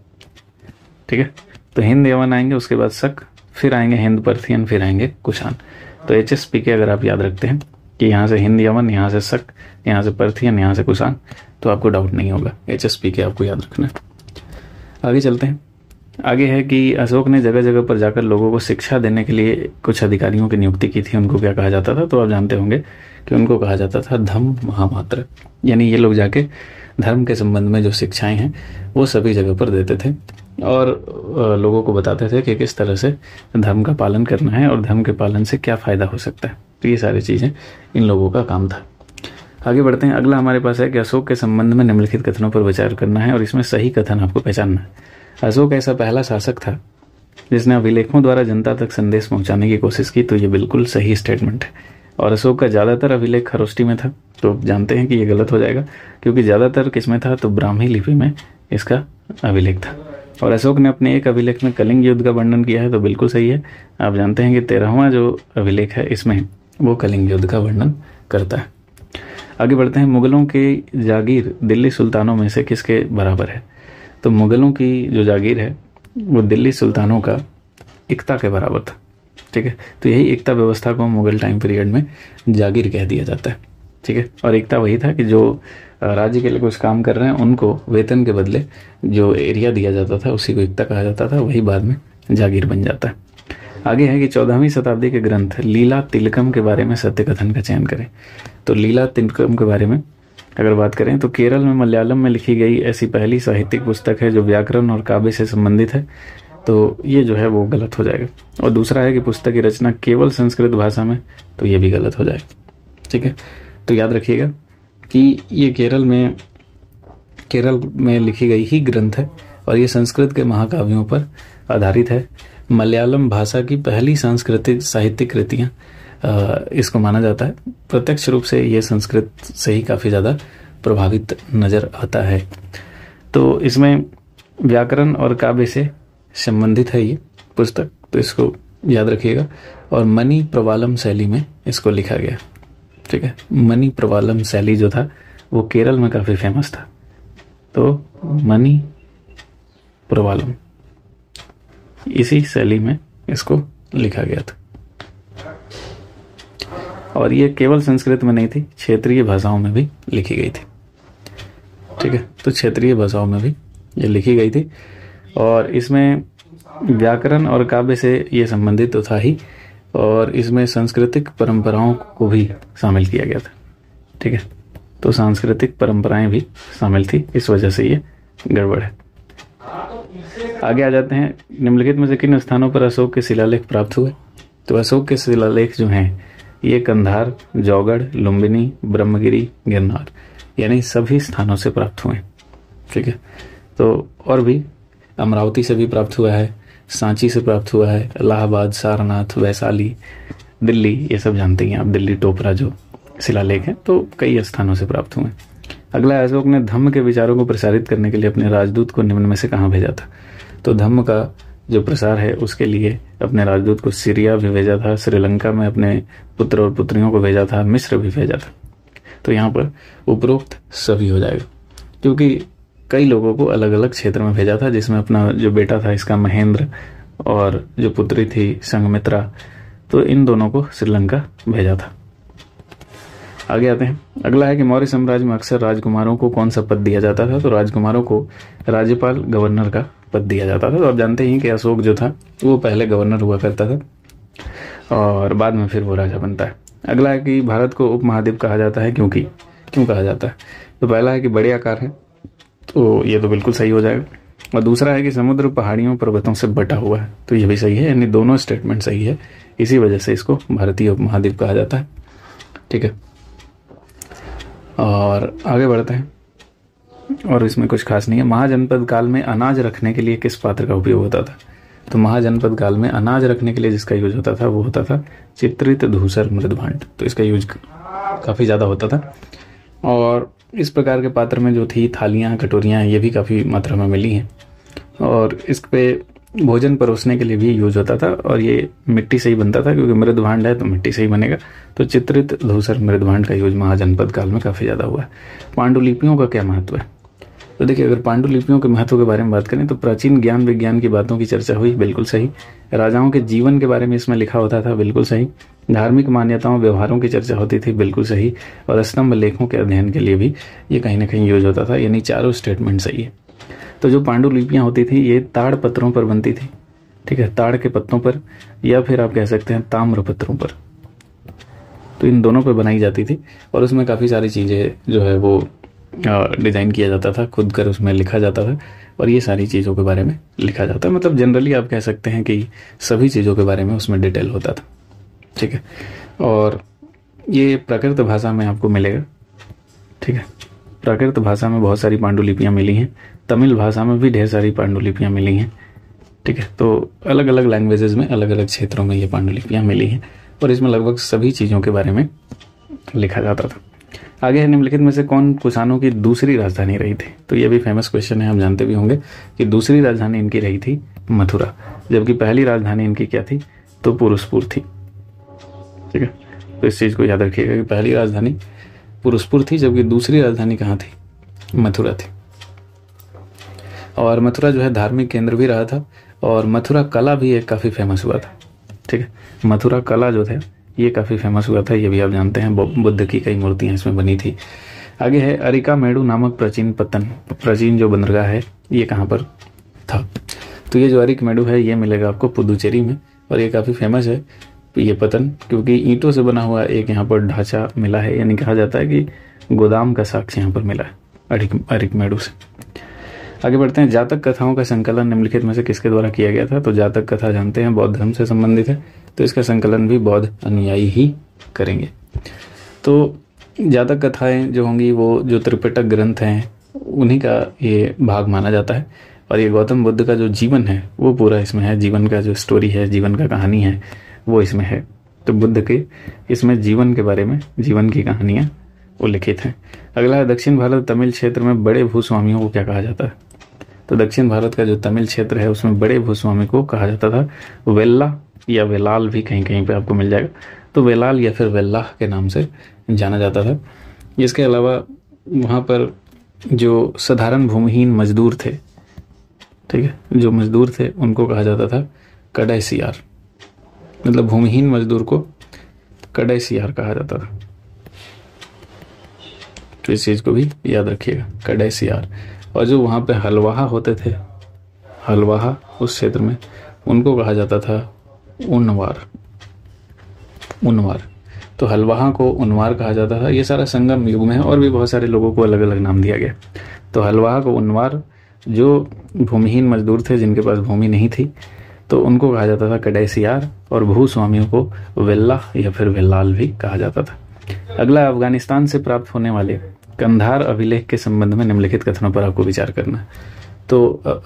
ठीक है। तो हिंद यवन आएंगे, उसके बाद शक, फिर आएंगे हिंद पर्थियन, फिर आएंगे कुषाण। तो एच एस पी के अगर आप याद रखते हैं कि यहाँ से हिंद यवन, यहाँ से शक, यहाँ से पर्थियन, यहाँ से कुषाण, तो आपको डाउट नहीं होगा। एच एस पी के आपको याद रखना है। आगे चलते हैं। आगे है कि अशोक ने जगह जगह पर जाकर लोगों को शिक्षा देने के लिए कुछ अधिकारियों की नियुक्ति की थी। उनको क्या कहा जाता था? तो आप जानते होंगे कि उनको कहा जाता था धम्म महामात्र, यानी ये लोग जाके धर्म के संबंध में जो शिक्षाएं हैं वो सभी जगह पर देते थे और लोगों को बताते थे कि किस तरह से धर्म का पालन करना है और धर्म के पालन से क्या फ़ायदा हो सकता है। तो ये सारी चीज़ें इन लोगों का काम था। आगे बढ़ते हैं। अगला हमारे पास है कि अशोक के संबंध में निम्नलिखित कथनों पर विचार करना है और इसमें सही कथन आपको पहचानना है। अशोक ऐसा पहला शासक था जिसने अभिलेखों द्वारा जनता तक संदेश पहुंचाने की कोशिश की, तो ये बिल्कुल सही स्टेटमेंट है। और अशोक का ज़्यादातर अभिलेख खरोष्टी में था, तो जानते हैं कि ये गलत हो जाएगा क्योंकि ज़्यादातर किस में था? तो ब्राह्मी लिपि में इसका अभिलेख था। और अशोक ने अपने एक अभिलेख में कलिंग युद्ध का वर्णन किया है, तो बिल्कुल सही है। आप जानते हैं कि तेरहवां जो अभिलेख है इसमें वो कलिंग युद्ध का वर्णन करता है। आगे बढ़ते हैं। मुगलों की जागीर दिल्ली सुल्तानों में से किसके बराबर है? तो मुगलों की जो जागीर है वो दिल्ली सुल्तानों का इक्ता के बराबर था, ठीक है। तो यही इक्ता व्यवस्था को मुगल टाइम पीरियड में जागीर कह दिया जाता है, ठीक है। और इक्ता वही था कि जो राज्य के लिए कुछ काम कर रहे हैं उनको वेतन के बदले जो एरिया दिया जाता था उसी को इक्ता कहा जाता था, वही बाद में जागीर बन जाता है। आगे है कि चौदहवीं शताब्दी के ग्रंथ लीला तिलकम के बारे में सत्य कथन का चयन करें। तो लीला तिलकम के बारे में अगर बात करें तो केरल में मलयालम में लिखी गई ऐसी पहली साहित्यिक पुस्तक है जो व्याकरण और काव्य से संबंधित है, तो ये जो है वो गलत हो जाएगा। और दूसरा है कि पुस्तक की रचना केवल संस्कृत भाषा में, तो ये भी गलत हो जाएगा, ठीक है। तो याद रखिएगा कि ये केरल में केरल में लिखी गई ही ग्रंथ है और ये संस्कृत के महाकाव्यों पर आधारित है। मलयालम भाषा की पहली सांस्कृतिक साहित्यिक कृतियाँ इसको माना जाता है। प्रत्यक्ष रूप से ये संस्कृत से ही काफ़ी ज़्यादा प्रभावित नज़र आता है। तो इसमें व्याकरण और काव्य से संबंधित है ये पुस्तक, तो इसको याद रखिएगा। और मणि प्रवालम शैली में इसको लिखा गया, ठीक है। मणि प्रवालम शैली जो था वो केरल में काफ़ी फेमस था, तो मणि प्रवालम इसी शैली में इसको लिखा गया था। और ये केवल संस्कृत में नहीं थी, क्षेत्रीय भाषाओं में भी लिखी गई थी, ठीक है। तो क्षेत्रीय भाषाओं में भी ये लिखी गई थी और इसमें व्याकरण और काव्य से ये संबंधित तो था ही, और इसमें सांस्कृतिक परंपराओं को भी शामिल किया गया था, ठीक है। तो सांस्कृतिक परंपराएं भी शामिल थी, इस वजह से ये गड़बड़ है। आगे आ जाते हैं। निम्नलिखित में से किन स्थानों पर अशोक के शिलालेख प्राप्त हुए? तो अशोक के शिलालेख जो हैं ये कंधार, जौगढ़, लुम्बिनी, ब्रह्मगिरी, गिरनार, यानी सभी स्थानों से प्राप्त हुए, ठीक है। तो और भी अमरावती से भी प्राप्त हुआ है, सांची से प्राप्त हुआ है, इलाहाबाद, सारनाथ, वैशाली, दिल्ली, ये सब जानते हैं आप, दिल्ली टोपरा जो शिलालेख है, तो कई स्थानों से प्राप्त हुए। अगला, अशोक ने धम्म के विचारों को प्रसारित करने के लिए अपने राजदूत को निम्न में से कहाँ भेजा था? तो धम्म का जो प्रसार है उसके लिए अपने राजदूत को सीरिया भी भेजा था, श्रीलंका में अपने पुत्र और पुत्रियों को भेजा था, मिस्र भी भेजा था। तो यहाँ पर उपरोक्त सभी हो जाएगा क्योंकि कई लोगों को अलग अलग क्षेत्र में भेजा था, जिसमें अपना जो बेटा था इसका महेंद्र और जो पुत्री थी संघमित्रा, तो इन दोनों को श्रीलंका भेजा था। आगे आते हैं। अगला है कि मौर्य साम्राज्य में अक्सर राजकुमारों को कौन सा पद दिया जाता था? तो राजकुमारों को राज्यपाल, गवर्नर का पद दिया जाता था। तो आप जानते हैं कि अशोक जो था वो पहले गवर्नर हुआ करता था और बाद में फिर वो राजा बनता है। अगला है कि भारत को उपमहाद्वीप कहा जाता है, क्योंकि क्यों कहा जाता है? तो पहला है कि बड़े आकार है, तो ये तो बिल्कुल सही हो जाएगा। और दूसरा है कि समुद्र पहाड़ियों पर्वतों से बटा हुआ है, तो ये भी सही है, यानी दोनों स्टेटमेंट सही है। इसी वजह से इसको भारतीय उपमहाद्वीप कहा जाता है, ठीक है। और आगे बढ़ते हैं, और इसमें कुछ खास नहीं है। महाजनपद काल में अनाज रखने के लिए किस पात्र का उपयोग होता था? तो महाजनपद काल में अनाज रखने के लिए जिसका यूज होता था वो होता था चित्रित धूसर मृदभांड, तो इसका यूज काफ़ी ज़्यादा होता था। और इस प्रकार के पात्र में जो थी थालियाँ, कटोरियाँ, ये भी काफ़ी मात्रा में मिली हैं। और इस पे भोजन परोसने के लिए भी यूज होता था और ये मिट्टी से ही बनता था क्योंकि मृदभांड है तो मिट्टी से ही बनेगा। तो चित्रित धूसर मृदभांड का यूज महाजनपद काल में काफ़ी ज़्यादा हुआ है। पांडुलिपियों का क्या महत्व है? तो देखिए, अगर पांडुलिपियों के महत्व के बारे में बात करें तो प्राचीन ज्ञान विज्ञान की बातों की चर्चा हुई, बिल्कुल सही। राजाओं के जीवन के बारे में इसमें लिखा होता था, बिल्कुल सही। धार्मिक मान्यताओं व्यवहारों की चर्चा होती थी, बिल्कुल सही। और स्तंभ लेखों के अध्ययन के लिए भी ये कहीं ना कहीं यूज होता था, यानी चारों स्टेटमेंट सही है। तो जो पांडुलिपियाँ होती थी ये ताड़ पत्रों पर बनती थी, ठीक है, ताड़ के पत्तों पर, या फिर आप कह सकते हैं ताम्र पत्रों पर। तो इन दोनों पर बनाई जाती थी और उसमें काफ़ी सारी चीज़ें जो है वो डिज़ाइन किया जाता था, खुद कर उसमें लिखा जाता था और ये सारी चीज़ों के बारे में लिखा जाता है। मतलब जनरली आप कह सकते हैं कि सभी चीज़ों के बारे में उसमें डिटेल होता था, ठीक है। और ये प्राकृत भाषा में आपको मिलेगा, ठीक है। प्राकृत भाषा में बहुत सारी पांडुलिपियाँ मिली हैं, तमिल भाषा में भी ढेर सारी पांडुलिपियाँ मिली हैं, ठीक है। तो अलग अलग लैंग्वेजेस में अलग अलग क्षेत्रों में ये पांडुलिपियाँ मिली हैं और इसमें लगभग सभी चीज़ों के बारे में लिखा जाता था। आगे है, निम्नलिखित में से कौन कुषाणों की दूसरी राजधानी रही थी? तो ये भी फेमस क्वेश्चन है, हम जानते भी होंगे कि दूसरी राजधानी इनकी रही थी मथुरा, जबकि पहली राजधानी इनकी क्या थी? तो पुरुषपुर थी, ठीक है। तो इस चीज़ को याद रखिएगा कि पहली राजधानी पुरुषपुर थी जबकि दूसरी राजधानी कहाँ थी? मथुरा थी। और मथुरा जो है धार्मिक केंद्र भी रहा था और मथुरा कला भी एक काफ़ी फेमस हुआ था, ठीक है। मथुरा कला जो था ये काफ़ी फेमस हुआ था, ये भी आप जानते हैं। बुद्ध की कई मूर्तियाँ इसमें बनी थी। आगे है, अरिकामेडु नामक प्राचीन पत्तन, प्राचीन जो बंदरगाह है ये कहाँ पर था? तो ये जो अरिकामेडु है ये मिलेगा आपको पुदुचेरी में और ये काफ़ी फेमस है ये पतन, क्योंकि ईंटों से बना हुआ एक यहाँ पर ढांचा मिला है, यानी कहा जाता है कि गोदाम का साक्ष्य यहाँ पर मिला है अरिक अरिकामेडु से। आगे बढ़ते हैं, जातक कथाओं का संकलन निम्नलिखित में से किसके द्वारा किया गया था? तो जातक कथा जानते हैं बौद्ध धर्म से संबंधित है, तो इसका संकलन भी बौद्ध अनुयायी ही करेंगे। तो जातक कथाएं जो होंगी वो जो त्रिपिटक ग्रंथ हैं उन्हीं का ये भाग माना जाता है और ये गौतम बुद्ध का जो जीवन है वो पूरा इसमें है, जीवन का जो स्टोरी है, जीवन का कहानी है वो इसमें है। तो बुद्ध के इसमें जीवन के बारे में, जीवन की कहानियाँ वो लिखित हैं। अगला है, दक्षिण भारत तमिल क्षेत्र में बड़े भूस्वामियों को क्या कहा जाता है? तो दक्षिण भारत का जो तमिल क्षेत्र है उसमें बड़े भूस्वामी को कहा जाता था वेल्ला या वेलाल, भी कहीं कहीं पे आपको मिल जाएगा। तो वेलाल या फिर वेल्लाह के नाम से जाना जाता था। इसके अलावा वहाँ पर जो साधारण भूमिहीन मजदूर थे, ठीक है, जो मजदूर थे उनको कहा जाता था कड़ैसियार, मतलब भूमिहीन मजदूर को कड़ैसियार कहा जाता था। तो इस चीज़ को भी याद रखिएगा, कड़ैसियार। और जो वहाँ पे हलवाहा होते थे, हलवाहा उस क्षेत्र में, उनको कहा जाता था उनवार, उनवार। तो हलवाहा को उनवार कहा जाता था। ये सारा संगम युग में है और भी बहुत सारे लोगों को अलग अलग नाम दिया गया। तो हलवाहा को उनवार, जो भूमिहीन मजदूर थे जिनके पास भूमि नहीं थी तो उनको कहा जाता था कड़ैसियार, और भूस्वामियों को वेल्ला या फिर वेल्लाल भी कहा जाता था। अगला, अफगानिस्तान से प्राप्त होने वाले कंधार अभिलेख के संबंध में निम्नलिखित कथनों पर आपको विचार करना है। तो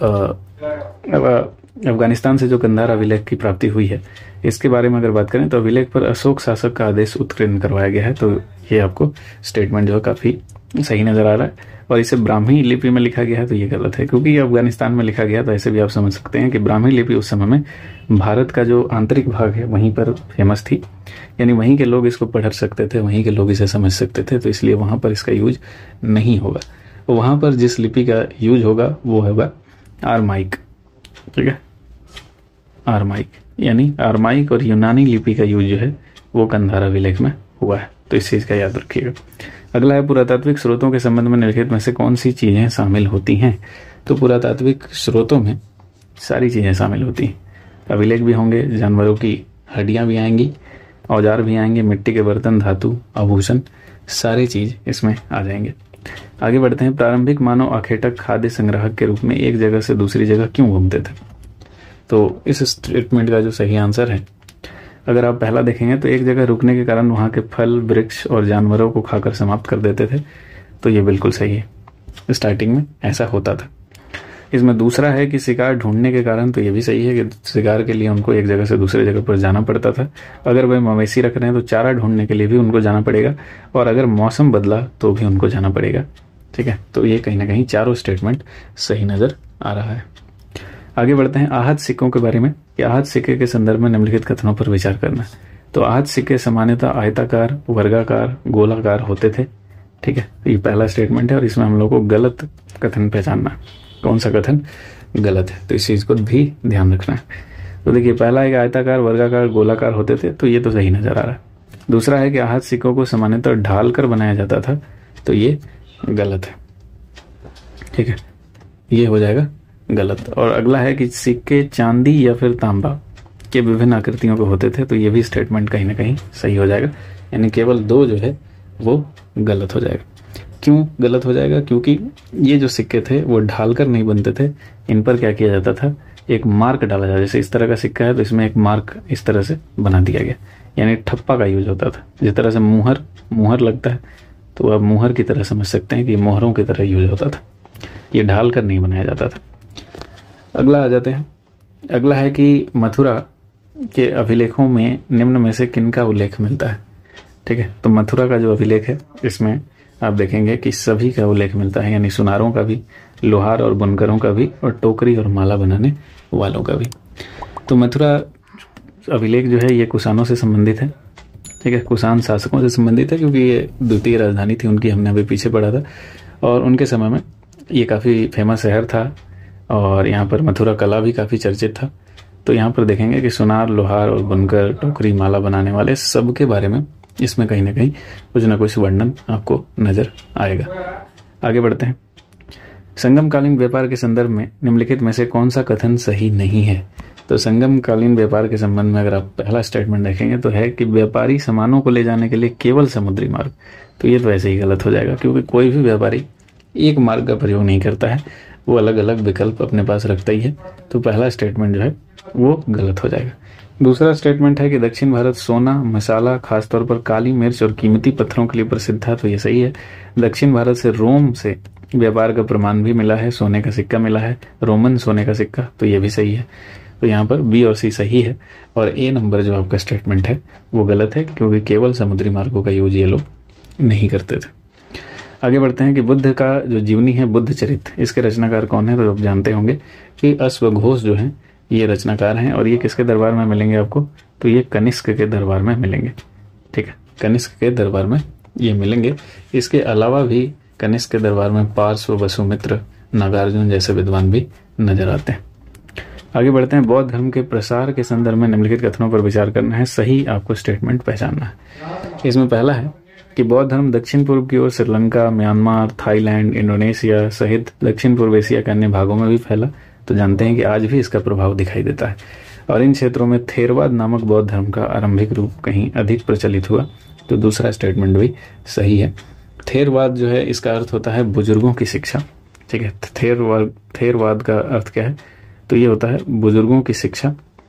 अफगानिस्तान से जो कंधार अभिलेख की प्राप्ति हुई है इसके बारे में अगर बात करें तो अभिलेख पर अशोक शासक का आदेश उत्कीर्ण करवाया गया है। तो ये आपको स्टेटमेंट जो है काफ़ी सही नज़र आ रहा है और इसे ब्राह्मी लिपि में लिखा गया है, तो ये गलत है क्योंकि ये अफगानिस्तान में लिखा गया। तो ऐसे भी आप समझ सकते हैं कि ब्राह्मी लिपि उस समय में भारत का जो आंतरिक भाग है वहीं पर फेमस थी, यानी वहीं के लोग इसको पढ़ सकते थे, वहीं के लोग इसे समझ सकते थे, तो इसलिए वहाँ पर इसका यूज नहीं होगा। वहाँ पर जिस लिपि का यूज होगा वो होगा आरमाइक, ठीक है, आरमाइक, यानी आरमाइक और यूनानी लिपि का यूज जो है वो कंधार अभिलेख में हुआ है, तो इस चीज़ का याद रखिएगा। अगला है, पुरातात्विक स्रोतों के संबंध में निम्नलिखित में से कौन सी चीज़ें शामिल होती हैं? तो पुरातात्विक स्रोतों में सारी चीज़ें शामिल होती हैं, अभिलेख भी होंगे, जानवरों की हड्डियाँ भी आएंगी, औजार भी आएंगे, मिट्टी के बर्तन, धातु, आभूषण, सारी चीज़ इसमें आ जाएंगे। आगे बढ़ते हैं, प्रारंभिक मानव आखेटक खाद्य संग्राहक के रूप में एक जगह से दूसरी जगह क्यों घूमते थे? तो इस स्टेटमेंट का जो सही आंसर है, अगर आप पहला देखेंगे तो एक जगह रुकने के कारण वहाँ के फल, वृक्ष और जानवरों को खाकर समाप्त कर देते थे, तो ये बिल्कुल सही है, स्टार्टिंग में ऐसा होता था। इसमें दूसरा है कि शिकार ढूंढने के कारण, तो ये भी सही है कि शिकार के लिए उनको एक जगह से दूसरे जगह पर जाना पड़ता था। अगर वह मवेशी रख रहे हैं तो चारा ढूंढने के लिए भी उनको जाना पड़ेगा, और अगर मौसम बदला तो भी उनको जाना पड़ेगा, ठीक है। तो ये कहीं ना कहीं चारों स्टेटमेंट सही नज़र आ रहा है। आगे बढ़ते हैं आहत सिक्कों के बारे में कि आहत सिक्के के संदर्भ में निम्नलिखित कथनों पर विचार करना। तो आहत सिक्के सामान्यतः आयताकार, वर्गाकार, गोलाकार होते थे। ठीक है, ये पहला स्टेटमेंट है और इसमें हम लोग को गलत कथन पहचानना, कौन सा कथन गलत है, तो इस चीज को भी ध्यान रखना है। तो देखिए, पहला है कि आयताकार, वर्गाकार, गोलाकार होते थे, तो ये तो सही नजर आ रहा है। दूसरा है कि आहत सिक्कों को सामान्यतः ढाल कर बनाया जाता था, तो ये गलत है। ठीक है, ये हो जाएगा गलत। और अगला है कि सिक्के चांदी या फिर तांबा के विभिन्न आकृतियों के होते थे, तो ये भी स्टेटमेंट कहीं ना कहीं सही हो जाएगा। यानी केवल दो जो है वो गलत हो जाएगा। क्यों गलत हो जाएगा? क्योंकि ये जो सिक्के थे वो ढालकर नहीं बनते थे, इन पर क्या किया जाता था, एक मार्क डाला जाता। जैसे इस तरह का सिक्का है तो इसमें एक मार्क इस तरह से बना दिया गया, यानी ठप्पा का यूज होता था। जिस तरह से मुहर मुहर लगता है, तो आप मुहर की तरह समझ सकते हैं कि मोहरों की तरह यूज होता था, ये ढाल कर नहीं बनाया जाता था। अगला आ जाते हैं। अगला है कि मथुरा के अभिलेखों में निम्न में से किन का उल्लेख मिलता है। ठीक है, तो मथुरा का जो अभिलेख है इसमें आप देखेंगे कि सभी का उल्लेख मिलता है, यानी सुनारों का भी, लोहार और बुनकरों का भी, और टोकरी और माला बनाने वालों का भी। तो मथुरा अभिलेख जो है ये कुषाणों से संबंधित है। ठीक है, कुषाण शासकों से संबंधित है, क्योंकि ये द्वितीय राजधानी थी उनकी, हमने अभी पीछे पढ़ा था। और उनके समय में ये काफ़ी फेमस शहर था और यहाँ पर मथुरा कला भी काफ़ी चर्चित था। तो यहाँ पर देखेंगे कि सुनार, लोहार और बुनकर, टोकरी, माला बनाने वाले सब के बारे में इसमें कहीं ना कहीं कुछ ना कुछ वर्णन आपको नजर आएगा। आगे बढ़ते हैं। संगमकालीन व्यापार के संदर्भ में निम्नलिखित में से कौन सा कथन सही नहीं है। तो संगमकालीन व्यापार के संबंध में अगर आप पहला स्टेटमेंट देखेंगे तो है कि व्यापारी सामानों को ले जाने के लिए केवल समुद्री मार्ग, तो ये तो ऐसे ही गलत हो जाएगा, क्योंकि कोई भी व्यापारी एक मार्ग का प्रयोग नहीं करता है, वो अलग अलग विकल्प अपने पास रखता ही है। तो पहला स्टेटमेंट जो है वो गलत हो जाएगा। दूसरा स्टेटमेंट है कि दक्षिण भारत सोना, मसाला, खासतौर पर काली मिर्च और कीमती पत्थरों के लिए प्रसिद्ध था, तो ये सही है। दक्षिण भारत से रोम से व्यापार का प्रमाण भी मिला है, सोने का सिक्का मिला है, रोमन सोने का सिक्का, तो ये भी सही है। तो यहाँ पर बी और सी सही है और ए नंबर जो आपका स्टेटमेंट है वो गलत है, क्योंकि केवल समुद्री मार्गों का यूज ये लोग नहीं करते थे। आगे बढ़ते हैं कि बुद्ध का जो जीवनी है, बुद्ध चरित, इसके रचनाकार कौन है। तो आप जानते होंगे कि अश्वघोष जो है ये रचनाकार हैं, और ये किसके दरबार में मिलेंगे आपको, तो ये कनिष्क के दरबार में मिलेंगे। ठीक है, कनिष्क के दरबार में ये मिलेंगे। इसके अलावा भी कनिष्क के दरबार में पार्श्व, वसुमित्र, नागार्जुन जैसे विद्वान भी नजर आते हैं। आगे बढ़ते हैं। बौद्ध धर्म के प्रसार के संदर्भ में निम्नलिखित कथनों पर विचार करना है, सही आपको स्टेटमेंट पहचानना है। इसमें पहला है कि बौद्ध धर्म दक्षिण पूर्व की ओर श्रीलंका, म्यांमार, थाईलैंड, इंडोनेशिया सहित दक्षिण पूर्व एशिया के अन्य भागों में भी फैला। तो जानते हैं कि आज भी इसका प्रभाव दिखाई देता है, और इन क्षेत्रों में थेरवाद नामक बौद्ध धर्म का आरंभिक रूप कहीं अधिक प्रचलित हुआ। तो दूसरा स्टेटमेंट भी सही है। थेरवाद जो है इसका अर्थ होता है बुजुर्गों की शिक्षा। ठीक है, थेरवाद थेरवाद का अर्थ क्या है, तो ये होता है बुजुर्गों की शिक्षा।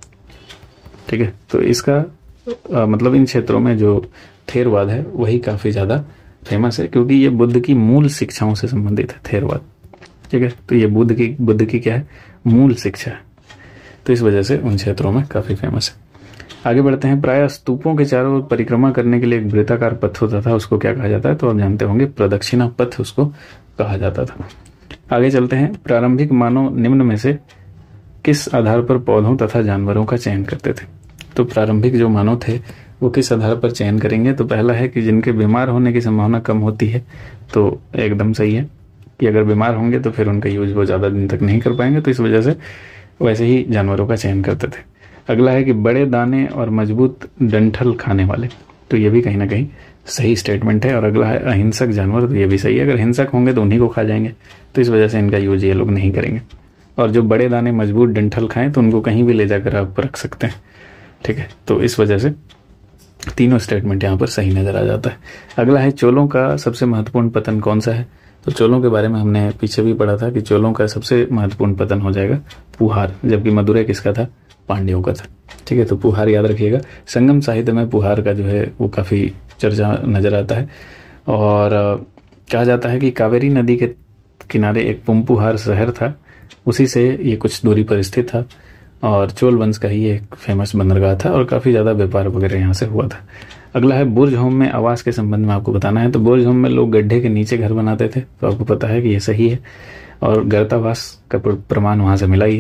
ठीक है, तो इसका आ, मतलब इन क्षेत्रों में जो थेरवाद है वही काफी ज्यादा फेमस है, क्योंकि ये बुद्ध की मूल शिक्षाओं से संबंधित है थेरवाद। ठीक है, तो ये बुद्ध की बुद्ध की क्या है, मूल शिक्षा है, तो इस वजह से उन क्षेत्रों में काफी फेमस है। आगे बढ़ते हैं। प्राय स्तूपों के चारों ओर परिक्रमा करने के लिए एक वृत्ताकार पथ होता था, उसको क्या कहा जाता है, तो आप जानते होंगे प्रदक्षिणा पथ उसको कहा जाता था। आगे चलते हैं। प्रारंभिक मानव निम्न में से किस आधार पर पौधों तथा जानवरों का चयन करते थे। तो प्रारंभिक जो मानव थे वो किस आधार पर चयन करेंगे, तो पहला है कि जिनके बीमार होने की संभावना कम होती है, तो एकदम सही है कि अगर बीमार होंगे तो फिर उनका यूज वो ज्यादा दिन तक नहीं कर पाएंगे, तो इस वजह से वैसे ही जानवरों का चयन करते थे। अगला है कि बड़े दाने और मजबूत डंठल खाने वाले, तो ये भी कहीं ना कहीं सही स्टेटमेंट है। और अगला है अहिंसक जानवर, तो ये भी सही है, अगर हिंसक होंगे तो उन्हीं को खा जाएंगे, तो इस वजह से इनका यूज ये लोग नहीं करेंगे। और जो बड़े दाने मजबूत डंठल खाएं तो उनको कहीं भी ले जाकर आप रख सकते हैं। ठीक है, तो इस वजह से तीनों स्टेटमेंट यहाँ पर सही नजर आ जाता है। अगला है चोलों का सबसे महत्वपूर्ण पतन कौन सा है। तो चोलों के बारे में हमने पीछे भी पढ़ा था कि चोलों का सबसे महत्वपूर्ण पतन हो जाएगा पुहार, जबकि मदुरै किसका था, पांड्यों का था। ठीक है, तो पुहार याद रखिएगा। संगम साहित्य में पुहार का जो है वो काफी चर्चा नजर आता है, और कहा जाता है कि कावेरी नदी के किनारे एक पुम्पुहार शहर था, उसी से ये कुछ दूरी पर स्थित था, और चोल वंश का ही एक फेमस बंदरगाह था, और काफी ज्यादा व्यापार वगैरह यहाँ से हुआ था। अगला है बुर्ज होम में आवास के संबंध में आपको बताना है। तो बुर्ज होम में लोग गड्ढे के नीचे घर बनाते थे, तो आपको पता है कि ये सही है, और गर्तावास का प्रमाण वहां से मिला ही है।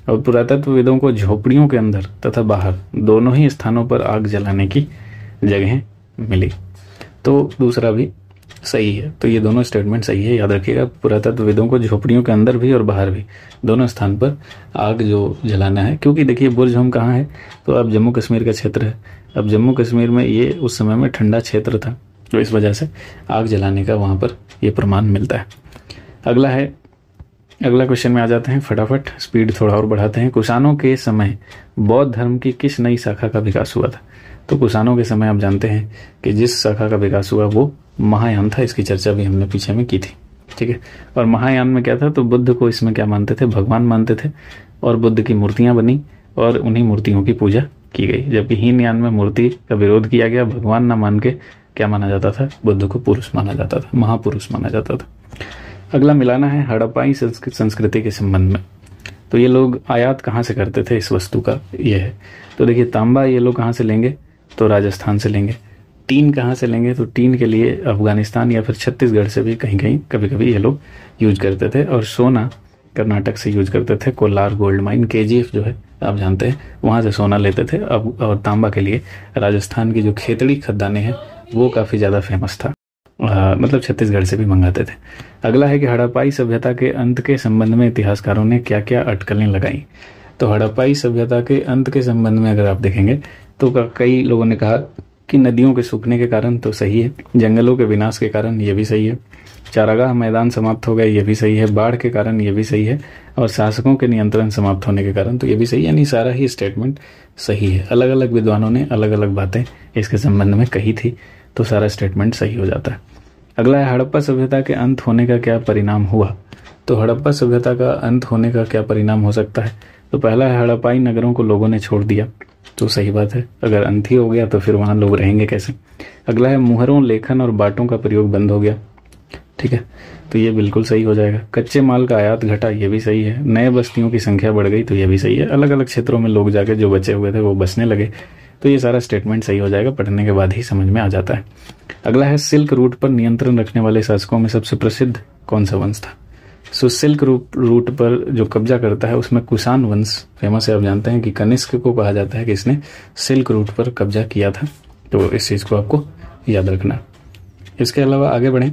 और पुरातत्वविदों को झोपड़ियों के अंदर तथा बाहर दोनों ही स्थानों पर आग जलाने की जगहें मिली। तो दूसरा भी सही है। तो ये दोनों स्टेटमेंट सही है, याद रखिएगा। पुरातत्वविदों को झोपड़ियों के अंदर भी और बाहर भी दोनों स्थान पर आग जो जलाना है, क्योंकि देखिए बुर्ज होम कहाँ है, तो अब जम्मू कश्मीर का क्षेत्र है। अब जम्मू कश्मीर में ये उस समय में ठंडा क्षेत्र था, तो इस वजह से आग जलाने का वहाँ पर ये प्रमाण मिलता है। अगला है, अगला क्वेश्चन में आ जाते हैं फटाफट, स्पीड थोड़ा और बढ़ाते हैं। कुषाणों के समय बौद्ध धर्म की किस नई शाखा का विकास हुआ था? तो कुषाणों के समय आप जानते हैं कि जिस शाखा का विकास हुआ वो महायान था। इसकी चर्चा भी हमने पीछे में की थी, ठीक है। और महायान में क्या था, तो बुद्ध को इसमें क्या मानते थे, भगवान मानते थे, और बुद्ध की मूर्तियां बनी और उन्हीं मूर्तियों की पूजा की गई। जबकि हीनयान में मूर्ति का विरोध किया गया, भगवान ना मान के क्या माना जाता था, बुद्ध को पुरुष माना जाता था, महापुरुष माना जाता था। अगला मिलाना है हड़प्पाई संस्कृति के संबंध में। तो ये लोग आयात कहाँ से करते थे इस वस्तु का, ये है। तो देखिए तांबा ये लोग कहाँ से लेंगे, तो राजस्थान से लेंगे। टीन कहाँ से लेंगे, तो टीन के लिए अफगानिस्तान या फिर छत्तीसगढ़ से भी कहीं कहीं कभी कभी ये लोग यूज करते थे। और सोना कर्नाटक से यूज करते थे। कोलार गोल्ड माइन केजीएफ जो है आप जानते हैं, वहाँ से सोना लेते थे। अब और तांबा के लिए राजस्थान की जो खेतड़ी खदानें हैं वो काफ़ी ज़्यादा फेमस था, आ, मतलब छत्तीसगढ़ से भी मंगाते थे। अगला है कि हड़प्पाई सभ्यता के अंत के संबंध में इतिहासकारों ने क्या क्या अटकलें लगाई। तो हड़प्पाई सभ्यता के अंत के संबंध में अगर आप देखेंगे तो कई लोगों ने कहा कि नदियों के सूखने के कारण, तो सही है। जंगलों के विनाश के कारण, ये भी सही है। चारागाह मैदान समाप्त हो गए, ये भी सही है। बाढ़ के कारण, ये भी सही है। और शासकों के नियंत्रण समाप्त होने के कारण, तो ये भी सही है। यानी सारा ही स्टेटमेंट सही है। अलग अलग विद्वानों ने अलग अलग बातें इसके संबंध में कही थी, तो सारा स्टेटमेंट सही हो जाता है। अगला है हड़प्पा सभ्यता के अंत होने का क्या परिणाम हुआ। तो हड़प्पा सभ्यता का अंत होने का क्या परिणाम हो सकता है। तो पहला है हड़प्पाई नगरों को लोगों ने छोड़ दिया, तो सही बात है। अगर अंत ही हो गया तो फिर वहाँ लोग रहेंगे कैसे। अगला है मुहरों, लेखन और बाटों का प्रयोग बंद हो गया, ठीक है, तो ये बिल्कुल सही हो जाएगा। कच्चे माल का आयात घटा, ये भी सही है। नए बस्तियों की संख्या बढ़ गई, तो ये भी सही है। अलग अलग क्षेत्रों में लोग जाके जो बचे हुए थे वो बसने लगे, तो ये सारा स्टेटमेंट सही हो जाएगा। पढ़ने के बाद ही समझ में आ जाता है। अगला है सिल्क रूट पर नियंत्रण रखने वाले शासकों में सबसे प्रसिद्ध कौन सा वंश था। सो सिल्क रूट रूट पर जो कब्जा करता है उसमें कुषाण वंश फेमस है। आप जानते हैं कि कनिष्क को कहा जाता है कि इसने सिल्क रूट पर कब्जा किया था, तो इस चीज को आपको याद रखना। इसके अलावा आगे बढ़ें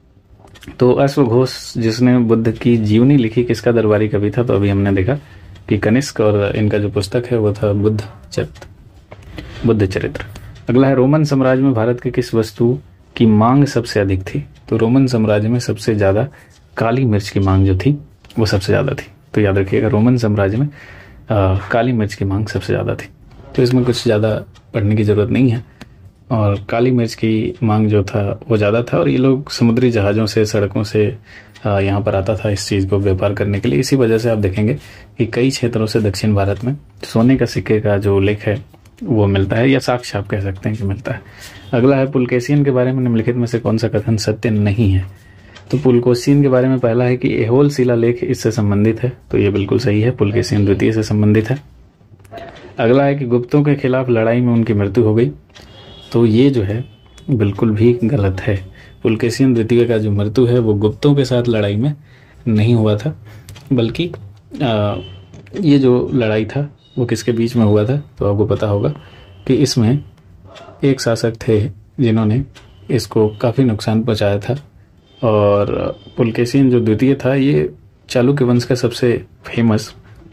तो अश्वघोष जिसने बुद्ध की जीवनी लिखी किसका दरबारी कवि था। तो अभी हमने देखा कि कनिष्क, और इनका जो पुस्तक है वो था बुद्ध चरित्र बुद्ध चरित्र। अगला है रोमन साम्राज्य में भारत की किस वस्तु की मांग सबसे अधिक थी। तो रोमन साम्राज्य में सबसे ज्यादा काली मिर्च की मांग जो थी वो सबसे ज्यादा थी। तो याद रखिएगा रोमन साम्राज्य में आ, काली मिर्च की मांग सबसे ज्यादा थी। तो इसमें कुछ ज्यादा पढ़ने की जरूरत नहीं है। और काली मिर्च की मांग जो था वो ज्यादा था, और ये लोग समुद्री जहाजों से, सड़कों से यहाँ पर आता था इस चीज को व्यापार करने के लिए। इसी वजह से आप देखेंगे कि कई क्षेत्रों से दक्षिण भारत में सोने का सिक्के का जो उल्लेख है वो मिलता है, या साक्ष्य आप कह सकते हैं कि मिलता है। अगला है पुलकेशियन के बारे में निम्नलिखित में से कौन सा कथन सत्य नहीं है। तो पुलकेशियन के बारे में पहला है कि एहोल शिलालेख इससे संबंधित है, तो ये बिल्कुल सही है, पुलकेशियन द्वितीय से संबंधित है। अगला है कि गुप्तों के खिलाफ लड़ाई में उनकी मृत्यु हो गई, तो ये जो है बिल्कुल भी गलत है। पुलकेशियन द्वितीय का जो मृत्यु है वो गुप्तों के साथ लड़ाई में नहीं हुआ था, बल्कि आ, ये जो लड़ाई था वो किसके बीच में हुआ था। तो आपको पता होगा कि इसमें एक शासक थे जिन्होंने इसको काफ़ी नुकसान पहुंचाया था। और पुलकेशियन जो द्वितीय था ये चालुक्य वंश का सबसे फेमस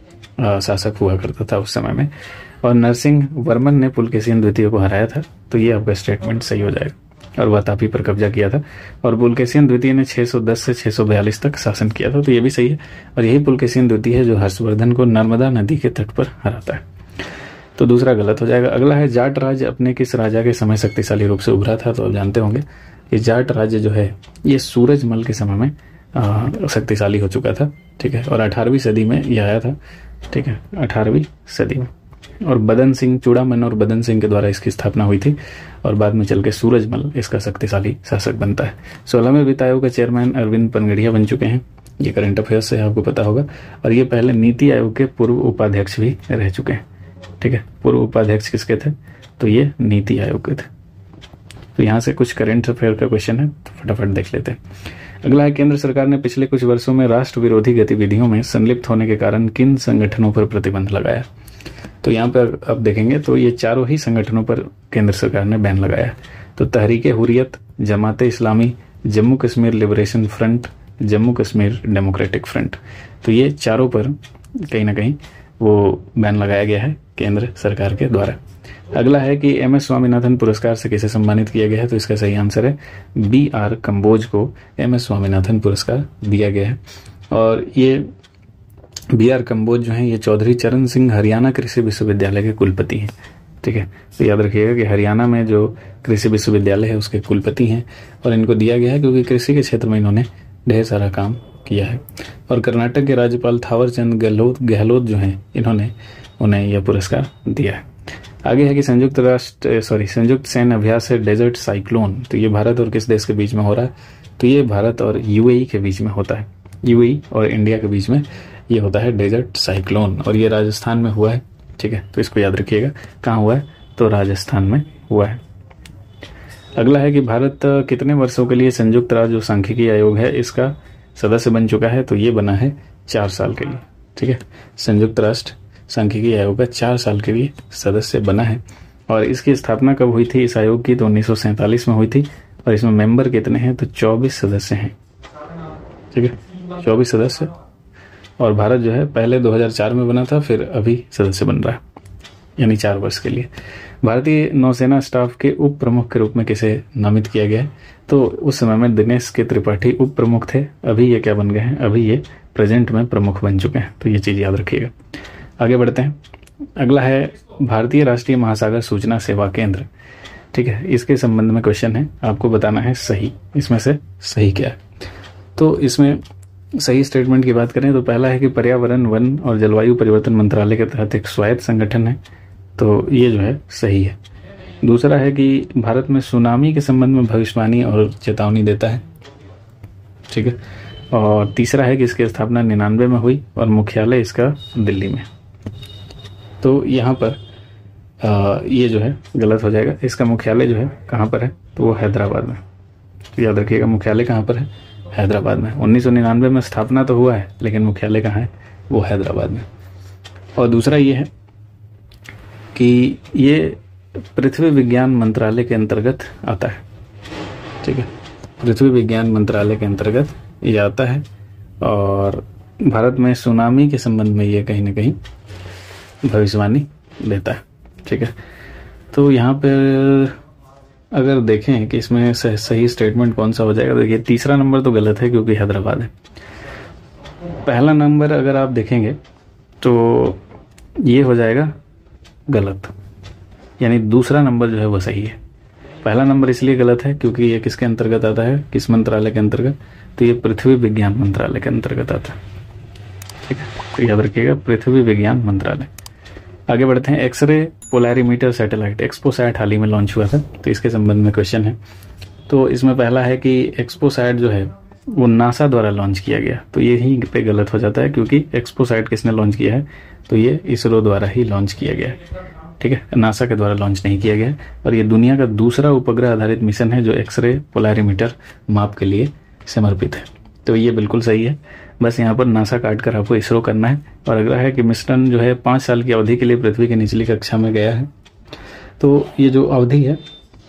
शासक हुआ करता था उस समय में, और नरसिंह वर्मन ने पुलकेशियन द्वितीय को हराया था। तो ये आपका स्टेटमेंट सही हो जाएगा। और वह तापी पर कब्जा किया था, और पुलकेशियन द्वितीय ने छह सौ दस से छह सौ बयालीस तक शासन किया था, तो ये भी सही है। और यही पुलकेशियन द्वितीय है जो हर्षवर्धन को नर्मदा नदी के तट पर हराता है, तो दूसरा गलत हो जाएगा। अगला है जाट राज्य अपने किस राजा के समय शक्तिशाली रूप से उभरा था। तो आप जानते होंगे ये जाट राज्य जो है ये सूरजमल के समय में शक्तिशाली हो चुका था, ठीक है, और अठारहवीं सदी में यह आया था, ठीक है, अठारहवीं सदी में। और बदन सिंह, चूड़ामन और बदन सिंह के द्वारा इसकी स्थापना हुई थी, और बाद में चल के सूरजमल इसका शक्तिशाली शासक बनता है। सोलहवें वित्त आयोग के चेयरमैन अरविंद पनगड़िया बन चुके हैं, ये करंट अफेयर्स से आपको पता होगा। और ये पहले नीति आयोग के पूर्व उपाध्यक्ष भी रह चुके हैं, ठीक है। पूर्व उपाध्यक्ष किसके थे, तो ये नीति आयोग के थे। तो यहाँ से कुछ करंट अफेयर का क्वेश्चन है, तो फटाफट देख लेते हैं। अगला है, केंद्र सरकार ने पिछले कुछ वर्षों में राष्ट्र विरोधी गतिविधियों में संलिप्त होने के कारण किन संगठनों पर प्रतिबंध लगाया। तो यहाँ पर अब देखेंगे तो ये चारों ही संगठनों पर केंद्र सरकार ने बैन लगाया। तो Tehreek Hurriyat, Jamaat Islami, Jammu Kashmir Liberation Front, Jammu Kashmir Democratic Front, तो ये चारों पर कहीं ना कहीं वो बैन लगाया गया है केंद्र सरकार के द्वारा। अगला है कि एम एस स्वामीनाथन पुरस्कार से किसे सम्मानित किया गया है। तो इसका सही आंसर है बी आर कंबोज को एम एस स्वामीनाथन पुरस्कार दिया गया है। और ये बी आर कंबोज जो है ये चौधरी चरण सिंह हरियाणा कृषि विश्वविद्यालय के कुलपति हैं। ठीक है, तो याद रखिएगा कि हरियाणा में जो कृषि विश्वविद्यालय है उसके कुलपति हैं और इनको दिया गया है क्योंकि कृषि के क्षेत्र में इन्होंने ढेर सारा काम किया है। और कर्नाटक के राज्यपाल थावर चंद गहलोत गहलोत जो हैं इन्होंने उन्हें यह पुरस्कार दिया है। आगे है कि संयुक्त राष्ट्र सॉरी संयुक्त सैन्य अभ्यास है डेजर्ट साइक्लोन, तो ये भारत और किस देश के बीच में हो रहा है। तो ये भारत और यूएई के बीच में होता है, यूएई और इंडिया के बीच में ये होता है डेजर्ट साइक्लोन, और ये राजस्थान में हुआ है। ठीक है, तो इसको याद रखिएगा, कहाँ हुआ है तो राजस्थान में हुआ है। अगला है कि भारत कितने वर्षों के लिए संयुक्त राज्य सांख्यिकी आयोग है इसका सदस्य बन चुका है। तो ये बना है चार साल के लिए। ठीक है, संयुक्त राष्ट्र सांख्यिकी आयोग का चार साल के लिए सदस्य बना है। और इसकी स्थापना कब हुई थी इस आयोग की, तो उन्नीस सौ सैंतालीस में हुई थी। और इसमें मेंबर कितने हैं, तो चौबीस सदस्य हैं। ठीक है, चौबीस सदस्य। और भारत जो है पहले दो हज़ार चार में बना था, फिर अभी सदस्य बन रहा है, यानी चार वर्ष के लिए। भारतीय नौसेना स्टाफ के उप प्रमुख के रूप में किसे नामित किया गया है, तो उस समय में दिनेश के त्रिपाठी उप प्रमुख थे, अभी ये क्या बन गए हैं, अभी ये प्रेजेंट में प्रमुख बन चुके हैं। तो ये चीज याद रखिएगा। आगे बढ़ते हैं। अगला है भारतीय राष्ट्रीय महासागर सूचना सेवा केंद्र। ठीक है, इसके संबंध में क्वेश्चन है, आपको बताना है सही, इसमें से सही क्या है। तो इसमें सही स्टेटमेंट की बात करें तो पहला है कि पर्यावरण, वन और जलवायु परिवर्तन मंत्रालय के तहत एक स्वायत्त संगठन है, तो ये जो है सही है। दूसरा है कि भारत में सुनामी के संबंध में भविष्यवाणी और चेतावनी देता है। ठीक है, और तीसरा है कि इसकी स्थापना निन्यानवे में हुई और मुख्यालय इसका दिल्ली में। तो यहाँ पर आ, ये जो है गलत हो जाएगा, इसका मुख्यालय जो है कहाँ पर है, तो वो हैदराबाद में। तो याद रखिएगा मुख्यालय कहाँ पर है, हैदराबाद में। उन्नीस सौ निन्यानवे में स्थापना तो हुआ है, लेकिन मुख्यालय कहाँ है, वो हैदराबाद में। और दूसरा ये है कि ये पृथ्वी विज्ञान मंत्रालय के अंतर्गत आता है। ठीक है, पृथ्वी विज्ञान मंत्रालय के अंतर्गत ये आता है और भारत में सुनामी के संबंध में ये कहीं ना कहीं भविष्यवाणी देता है। ठीक है, तो यहाँ पर अगर देखें कि इसमें सही स्टेटमेंट कौन सा हो जाएगा, देखिए तीसरा नंबर तो गलत है क्योंकि हैदराबाद है। पहला नंबर अगर आप देखेंगे तो ये हो जाएगा गलत, यानी दूसरा नंबर जो है वो सही है। पहला नंबर इसलिए गलत है क्योंकि ये किसके अंतर्गत आता है, किस मंत्रालय के अंतर्गत, तो ये पृथ्वी विज्ञान मंत्रालय के अंतर्गत आता है। ठीक है, तो याद रखिएगा पृथ्वी विज्ञान मंत्रालय। आगे बढ़ते हैं। एक्सरे पोलैरीमीटर सैटेलाइट एक्सपोसैट हाल ही में लॉन्च हुआ था, तो इसके संबंध में क्वेश्चन है। तो इसमें पहला है कि एक्सपोसैट जो है वो नासा द्वारा लॉन्च किया गया, तो ये ही पे गलत हो जाता है क्योंकि एक्सपोसैट किसने लॉन्च किया है, तो ये इसरो द्वारा ही लॉन्च किया गया है। ठीक है, नासा के द्वारा लॉन्च नहीं किया गया है। और ये दुनिया का दूसरा उपग्रह आधारित मिशन है जो एक्सरे पोलैरीमीटर माप के लिए समर्पित है, तो ये बिल्कुल सही है। बस यहाँ पर नासा काट कर आपको इसरो करना है। और अगला है कि मिशन जो है पाँच साल की अवधि के लिए पृथ्वी की निचली कक्षा में गया है, तो ये जो अवधि है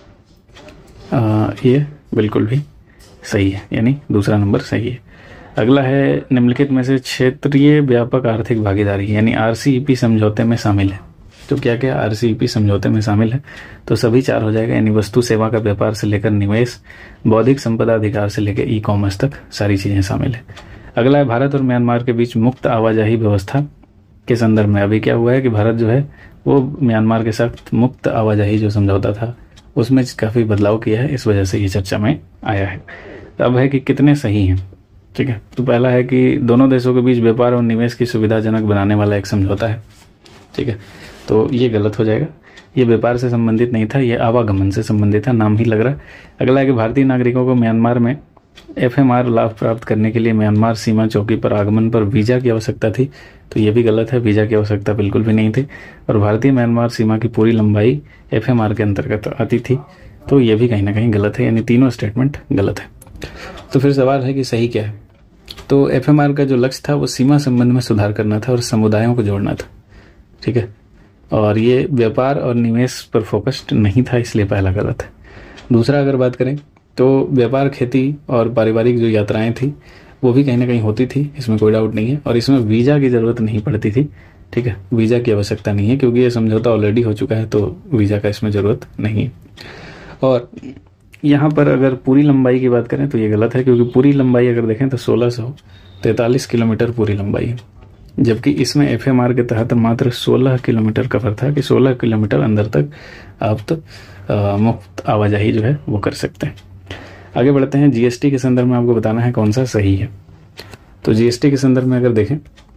आ, ये बिल्कुल भी सही है, यानी दूसरा नंबर सही है। अगला है निम्नलिखित में से क्षेत्रीय व्यापक आर्थिक भागीदारी यानी आरसीईपी समझौते में शामिल है। तो क्या क्या आरसीईपी समझौते में शामिल है, तो सभी चार हो जाएगा, यानी वस्तु सेवा का व्यापार से लेकर निवेश, बौद्धिक संपदा अधिकार से लेकर ई कॉमर्स तक सारी चीजें शामिल है। अगला है भारत और म्यांमार के बीच मुक्त आवाजाही व्यवस्था के संदर्भ में अभी क्या हुआ है कि भारत जो है वो म्यांमार के साथ मुक्त आवाजाही जो समझौता था उसमें काफी बदलाव किया है, इस वजह से ये चर्चा में आया है। तो अब है कि कितने सही हैं। ठीक है, तो पहला है कि दोनों देशों के बीच व्यापार और निवेश की सुविधाजनक बनाने वाला एक समझौता है। ठीक है, तो ये गलत हो जाएगा, ये व्यापार से संबंधित नहीं था, ये आवागमन से संबंधित था, नाम ही लग रहा है। अगला है कि भारतीय नागरिकों को म्यांमार में एफएमआर लाभ प्राप्त करने के लिए म्यांमार सीमा चौकी पर आगमन पर वीजा की आवश्यकता थी, तो ये भी गलत है, वीजा की आवश्यकता बिल्कुल भी नहीं थी। और भारतीय म्यांमार सीमा की पूरी लंबाई एफएमआर के अंतर्गत आती थी, तो ये भी कहीं ना कहीं गलत है, यानी तीनों स्टेटमेंट गलत है। तो फिर सवाल है कि सही क्या है। तो एफ एम आर का जो लक्ष्य था वो सीमा संबंध में सुधार करना था और समुदायों को जोड़ना था, ठीक है, और ये व्यापार और निवेश पर फोकस्ड नहीं था, इसलिए पहला गलत है। दूसरा अगर बात करें तो व्यापार, खेती और पारिवारिक जो यात्राएं थी वो भी कहीं ना कहीं होती थी, इसमें कोई डाउट नहीं है, और इसमें वीज़ा की ज़रूरत नहीं पड़ती थी, ठीक है, वीज़ा की आवश्यकता नहीं है क्योंकि ये समझौता ऑलरेडी हो चुका है, तो वीज़ा का इसमें ज़रूरत नहीं है। और यहाँ पर अगर पूरी लंबाई की बात करें तो ये गलत है, क्योंकि पूरी लंबाई अगर देखें तो सोलह सौ तैंतालीस किलोमीटर पूरी लंबाई है, जबकि इसमें एफ एम आर के तहत मात्र सोलह किलोमीटर कवर था कि सोलह किलोमीटर अंदर तक आप तो आ, मुफ्त आवाजाही जो है वो कर सकते हैं। आगे बढ़ते हैं। जी एस टी के संदर्भ में आपको बताना है कौन सा सही है। तो जी एस टी के संदर्भ में अगर देखें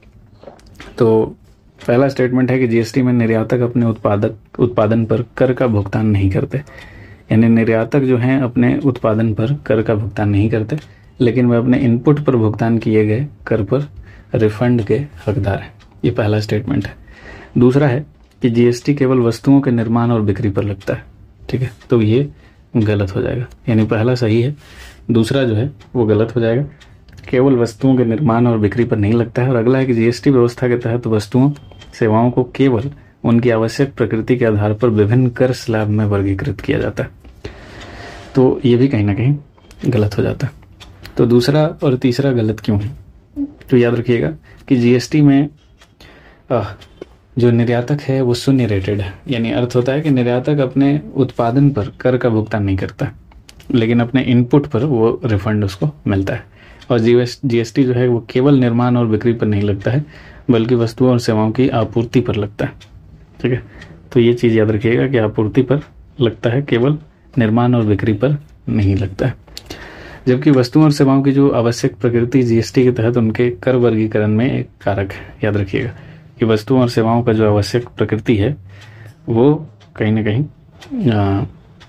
तो पहला स्टेटमेंट है कि जी एस टी में निर्यातक अपने उत्पादक उत्पादन पर कर का भुगतान नहीं करते, यानी निर्यातक जो हैं अपने उत्पादन पर कर का भुगतान नहीं करते, लेकिन वे अपने इनपुट पर भुगतान किए गए कर पर रिफंड के हकदार हैं। ये पहला स्टेटमेंट है। दूसरा है कि जी एस टी केवल वस्तुओं के निर्माण और बिक्री पर लगता है, ठीक है, तो ये गलत हो जाएगा, यानी पहला सही है, दूसरा जो है वो गलत हो जाएगा, केवल वस्तुओं के निर्माण और बिक्री पर नहीं लगता है। और अगला है कि जी एस टी व्यवस्था के तहत वस्तुओं सेवाओं को केवल उनकी आवश्यक प्रकृति के आधार पर विभिन्न कर स्लैब में वर्गीकृत किया जाता है, तो ये भी कहीं ना कहीं गलत हो जाता है। तो दूसरा और तीसरा गलत क्यों है, तो याद रखिएगा कि जी एस टी में आ, जो निर्यातक है वो शून्य रेटेड है, यानी अर्थ होता है कि निर्यातक अपने उत्पादन पर कर का भुगतान नहीं करता, लेकिन अपने इनपुट पर वो रिफंड उसको मिलता है। और जी एस टी जो है वो केवल निर्माण और बिक्री पर नहीं लगता है, बल्कि वस्तुओं और सेवाओं की आपूर्ति पर लगता है, ठीक है, तो ये चीज़ याद रखिएगा कि आपूर्ति पर लगता है, केवल निर्माण और बिक्री पर नहीं लगता है। जबकि वस्तुओं और सेवाओं की जो आवश्यक प्रकृति जी एस टी के तहत उनके कर वर्गीकरण में एक कारक है। याद रखिएगा कि वस्तुओं और सेवाओं का जो आवश्यक प्रकृति है वो कहीं ना कहीं आ,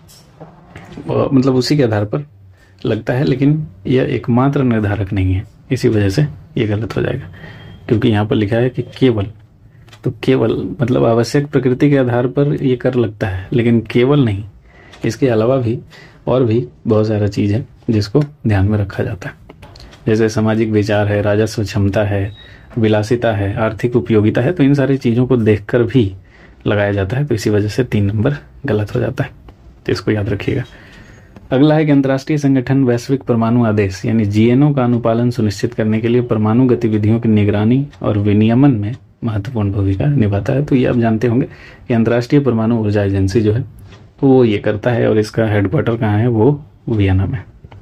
मतलब उसी के आधार पर लगता है, लेकिन यह एकमात्र निर्धारक नहीं है, इसी वजह से ये गलत हो जाएगा, क्योंकि यहाँ पर लिखा है कि केवल, तो केवल मतलब आवश्यक प्रकृति के आधार पर ये कर लगता है, लेकिन केवल नहीं, इसके अलावा भी और भी बहुत सारा चीज़ है जिसको ध्यान में रखा जाता है, जैसे सामाजिक विचार है, राजस्व क्षमता है, विलासिता है, आर्थिक उपयोगिता है, तो इन सारी चीज़ों को देखकर भी लगाया जाता है, तो इसी वजह से तीन नंबर गलत हो जाता है, तो इसको याद रखिएगा। अगला है कि अंतर्राष्ट्रीय संगठन वैश्विक परमाणु आदेश यानी जी एन ओ का अनुपालन सुनिश्चित करने के लिए परमाणु गतिविधियों की निगरानी और विनियमन में महत्वपूर्ण भूमिका निभाता है। तो ये आप जानते होंगे कि अंतर्राष्ट्रीय परमाणु ऊर्जा एजेंसी जो है वो ये करता है, और इसका हेडक्वार्टर कहाँ है, वो वियना में,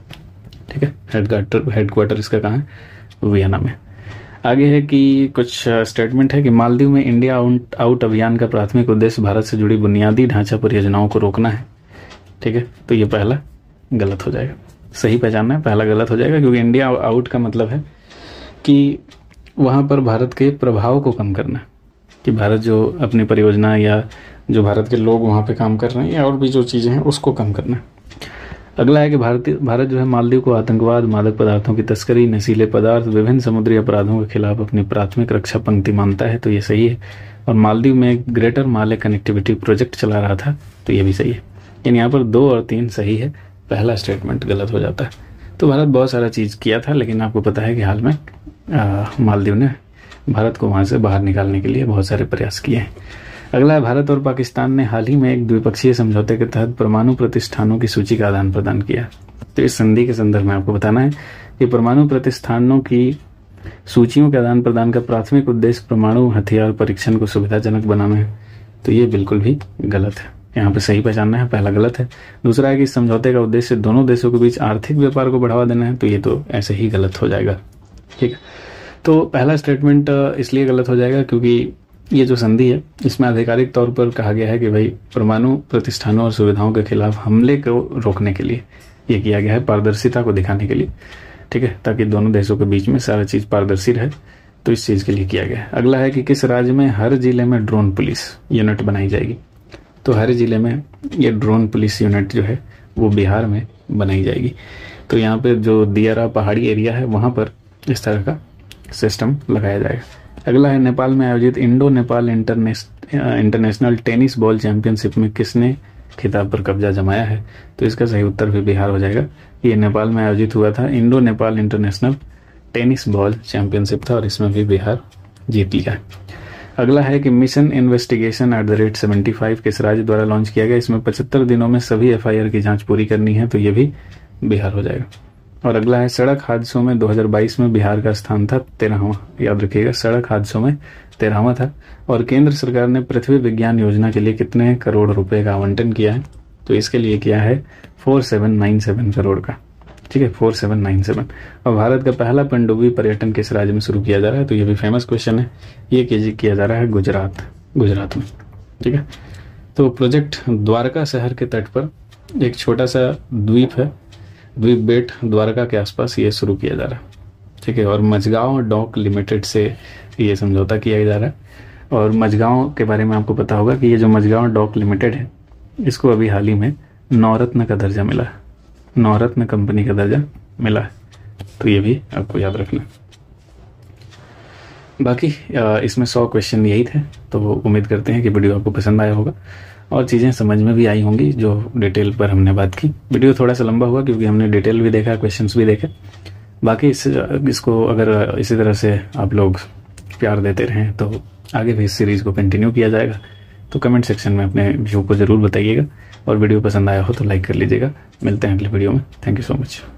ठीक है, हेडक्वार्टर हेडक्वार्टर इसका कहाँ है, वियना में। आगे है कि कुछ स्टेटमेंट है कि मालदीव में इंडिया आउट आउट अभियान का प्राथमिक उद्देश्य भारत से जुड़ी बुनियादी ढांचा परियोजनाओं को रोकना है, ठीक है, तो ये पहला गलत हो जाएगा। सही पहचानना है, पहला गलत हो जाएगा, क्योंकि इंडिया आउट का मतलब है कि वहाँ पर भारत के प्रभाव को कम करना, कि भारत जो अपनी परियोजना या जो भारत के लोग वहाँ पे काम कर रहे हैं या और भी जो चीज़ें हैं उसको कम करना। अगला है कि भारतीय भारत जो है मालदीव को आतंकवाद, मादक पदार्थों की तस्करी, नशीले पदार्थ, विभिन्न समुद्री अपराधों के खिलाफ अपनी प्राथमिक रक्षा पंक्ति मानता है, तो ये सही है। और मालदीव में एक ग्रेटर माले कनेक्टिविटी प्रोजेक्ट चला रहा था, तो ये भी सही है, यानी यहाँ पर दो और तीन सही है, पहला स्टेटमेंट गलत हो जाता है। तो भारत बहुत सारा चीज़ किया था, लेकिन आपको पता है कि हाल में आ, मालदीव ने भारत को वहाँ से बाहर निकालने के लिए बहुत सारे प्रयास किए हैं। अगला है भारत और पाकिस्तान ने हाल ही में एक द्विपक्षीय समझौते के तहत परमाणु प्रतिष्ठानों की सूची का आदान प्रदान किया। तो इस संधि के संदर्भ में आपको बताना है कि परमाणु प्रतिष्ठानों की सूचियों के आदान प्रदान का प्राथमिक उद्देश्य परमाणु हथियार परीक्षण को सुविधाजनक बनाना है, तो ये बिल्कुल भी गलत है, यहाँ पे सही पहचानना है, पहला गलत है। दूसरा है कि समझौते का उद्देश्य दोनों देशों के बीच आर्थिक व्यापार को बढ़ावा देना है, तो ये तो ऐसे ही गलत हो जाएगा, ठीक है। तो पहला स्टेटमेंट इसलिए गलत हो जाएगा क्योंकि ये जो संधि है इसमें आधिकारिक तौर पर कहा गया है कि भाई परमाणु प्रतिष्ठानों और सुविधाओं के खिलाफ हमले को रोकने के लिए ये किया गया है, पारदर्शिता को दिखाने के लिए, ठीक है, ताकि दोनों देशों के बीच में सारा चीज़ पारदर्शी रहे, तो इस चीज़ के लिए किया गया है। अगला है कि किस राज्य में हर जिले में ड्रोन पुलिस यूनिट बनाई जाएगी, तो हर जिले में ये ड्रोन पुलिस यूनिट जो है वो बिहार में बनाई जाएगी। तो यहाँ पे जो दियारा पहाड़ी एरिया है वहाँ पर इस तरह का सिस्टम लगाया जाएगा। अगला है नेपाल में आयोजित Indo Nepal international international tennis ball championship में किसने खिताब पर कब्जा जमाया है? तो इसका सही उत्तर भी बिहार हो जाएगा। ये नेपाल में आयोजित हुआ था, Indo Nepal international tennis ball championship था और इसमें भी बिहार जीत लिया। अगला है कि mission investigation at the rate seventy five किस राज्य द्वारा लॉन्च किया गया? इसमें पचहत्तर दिनों में सभी एफ आई आर की जांच पूरी करनी है, तो ये भी बिहार हो जाएगा। और अगला है सड़क हादसों में दो हज़ार बाईस में बिहार का स्थान था तेरहवां। याद रखिएगा, सड़क हादसों में तेरहवां था। और केंद्र सरकार ने पृथ्वी विज्ञान योजना के लिए कितने करोड़ रुपए का आवंटन किया है? तो इसके लिए किया है four seven nine seven crore का। ठीक है, फोर सेवन नाइन सेवन। और भारत का पहला पनडुब्बी पर्यटन किस राज्य में शुरू किया जा रहा है? तो ये भी फेमस क्वेश्चन है। ये किया जा रहा है गुजरात गुजरात में। ठीक है, तो प्रोजेक्ट द्वारका शहर के तट पर एक छोटा सा द्वीप है, द्वीप बेट द्वारका के आसपास ये शुरू किया जा रहा है। ठीक है, और मझगांव डॉक लिमिटेड से ये समझौता किया जा रहा है। और मझगांव के बारे में आपको पता होगा कि ये जो मझगांव डॉक लिमिटेड है, इसको अभी हाल ही में नवरत्न का दर्जा मिला है, नवरत्न कंपनी का दर्जा मिला है। तो ये भी आपको याद रखना। बाकी इसमें सौ क्वेश्चन यही थे, तो उम्मीद करते हैं कि वीडियो आपको पसंद आया होगा और चीज़ें समझ में भी आई होंगी जो डिटेल पर हमने बात की। वीडियो थोड़ा सा लंबा हुआ क्योंकि हमने डिटेल भी देखा, क्वेश्चंस भी देखे। बाकी इस, इसको अगर इसी तरह से आप लोग प्यार देते रहें तो आगे भी इस सीरीज़ को कंटिन्यू किया जाएगा। तो कमेंट सेक्शन में अपने व्यू को ज़रूर बताइएगा और वीडियो पसंद आया हो तो लाइक कर लीजिएगा। मिलते हैं अगले वीडियो में। Thank you so much.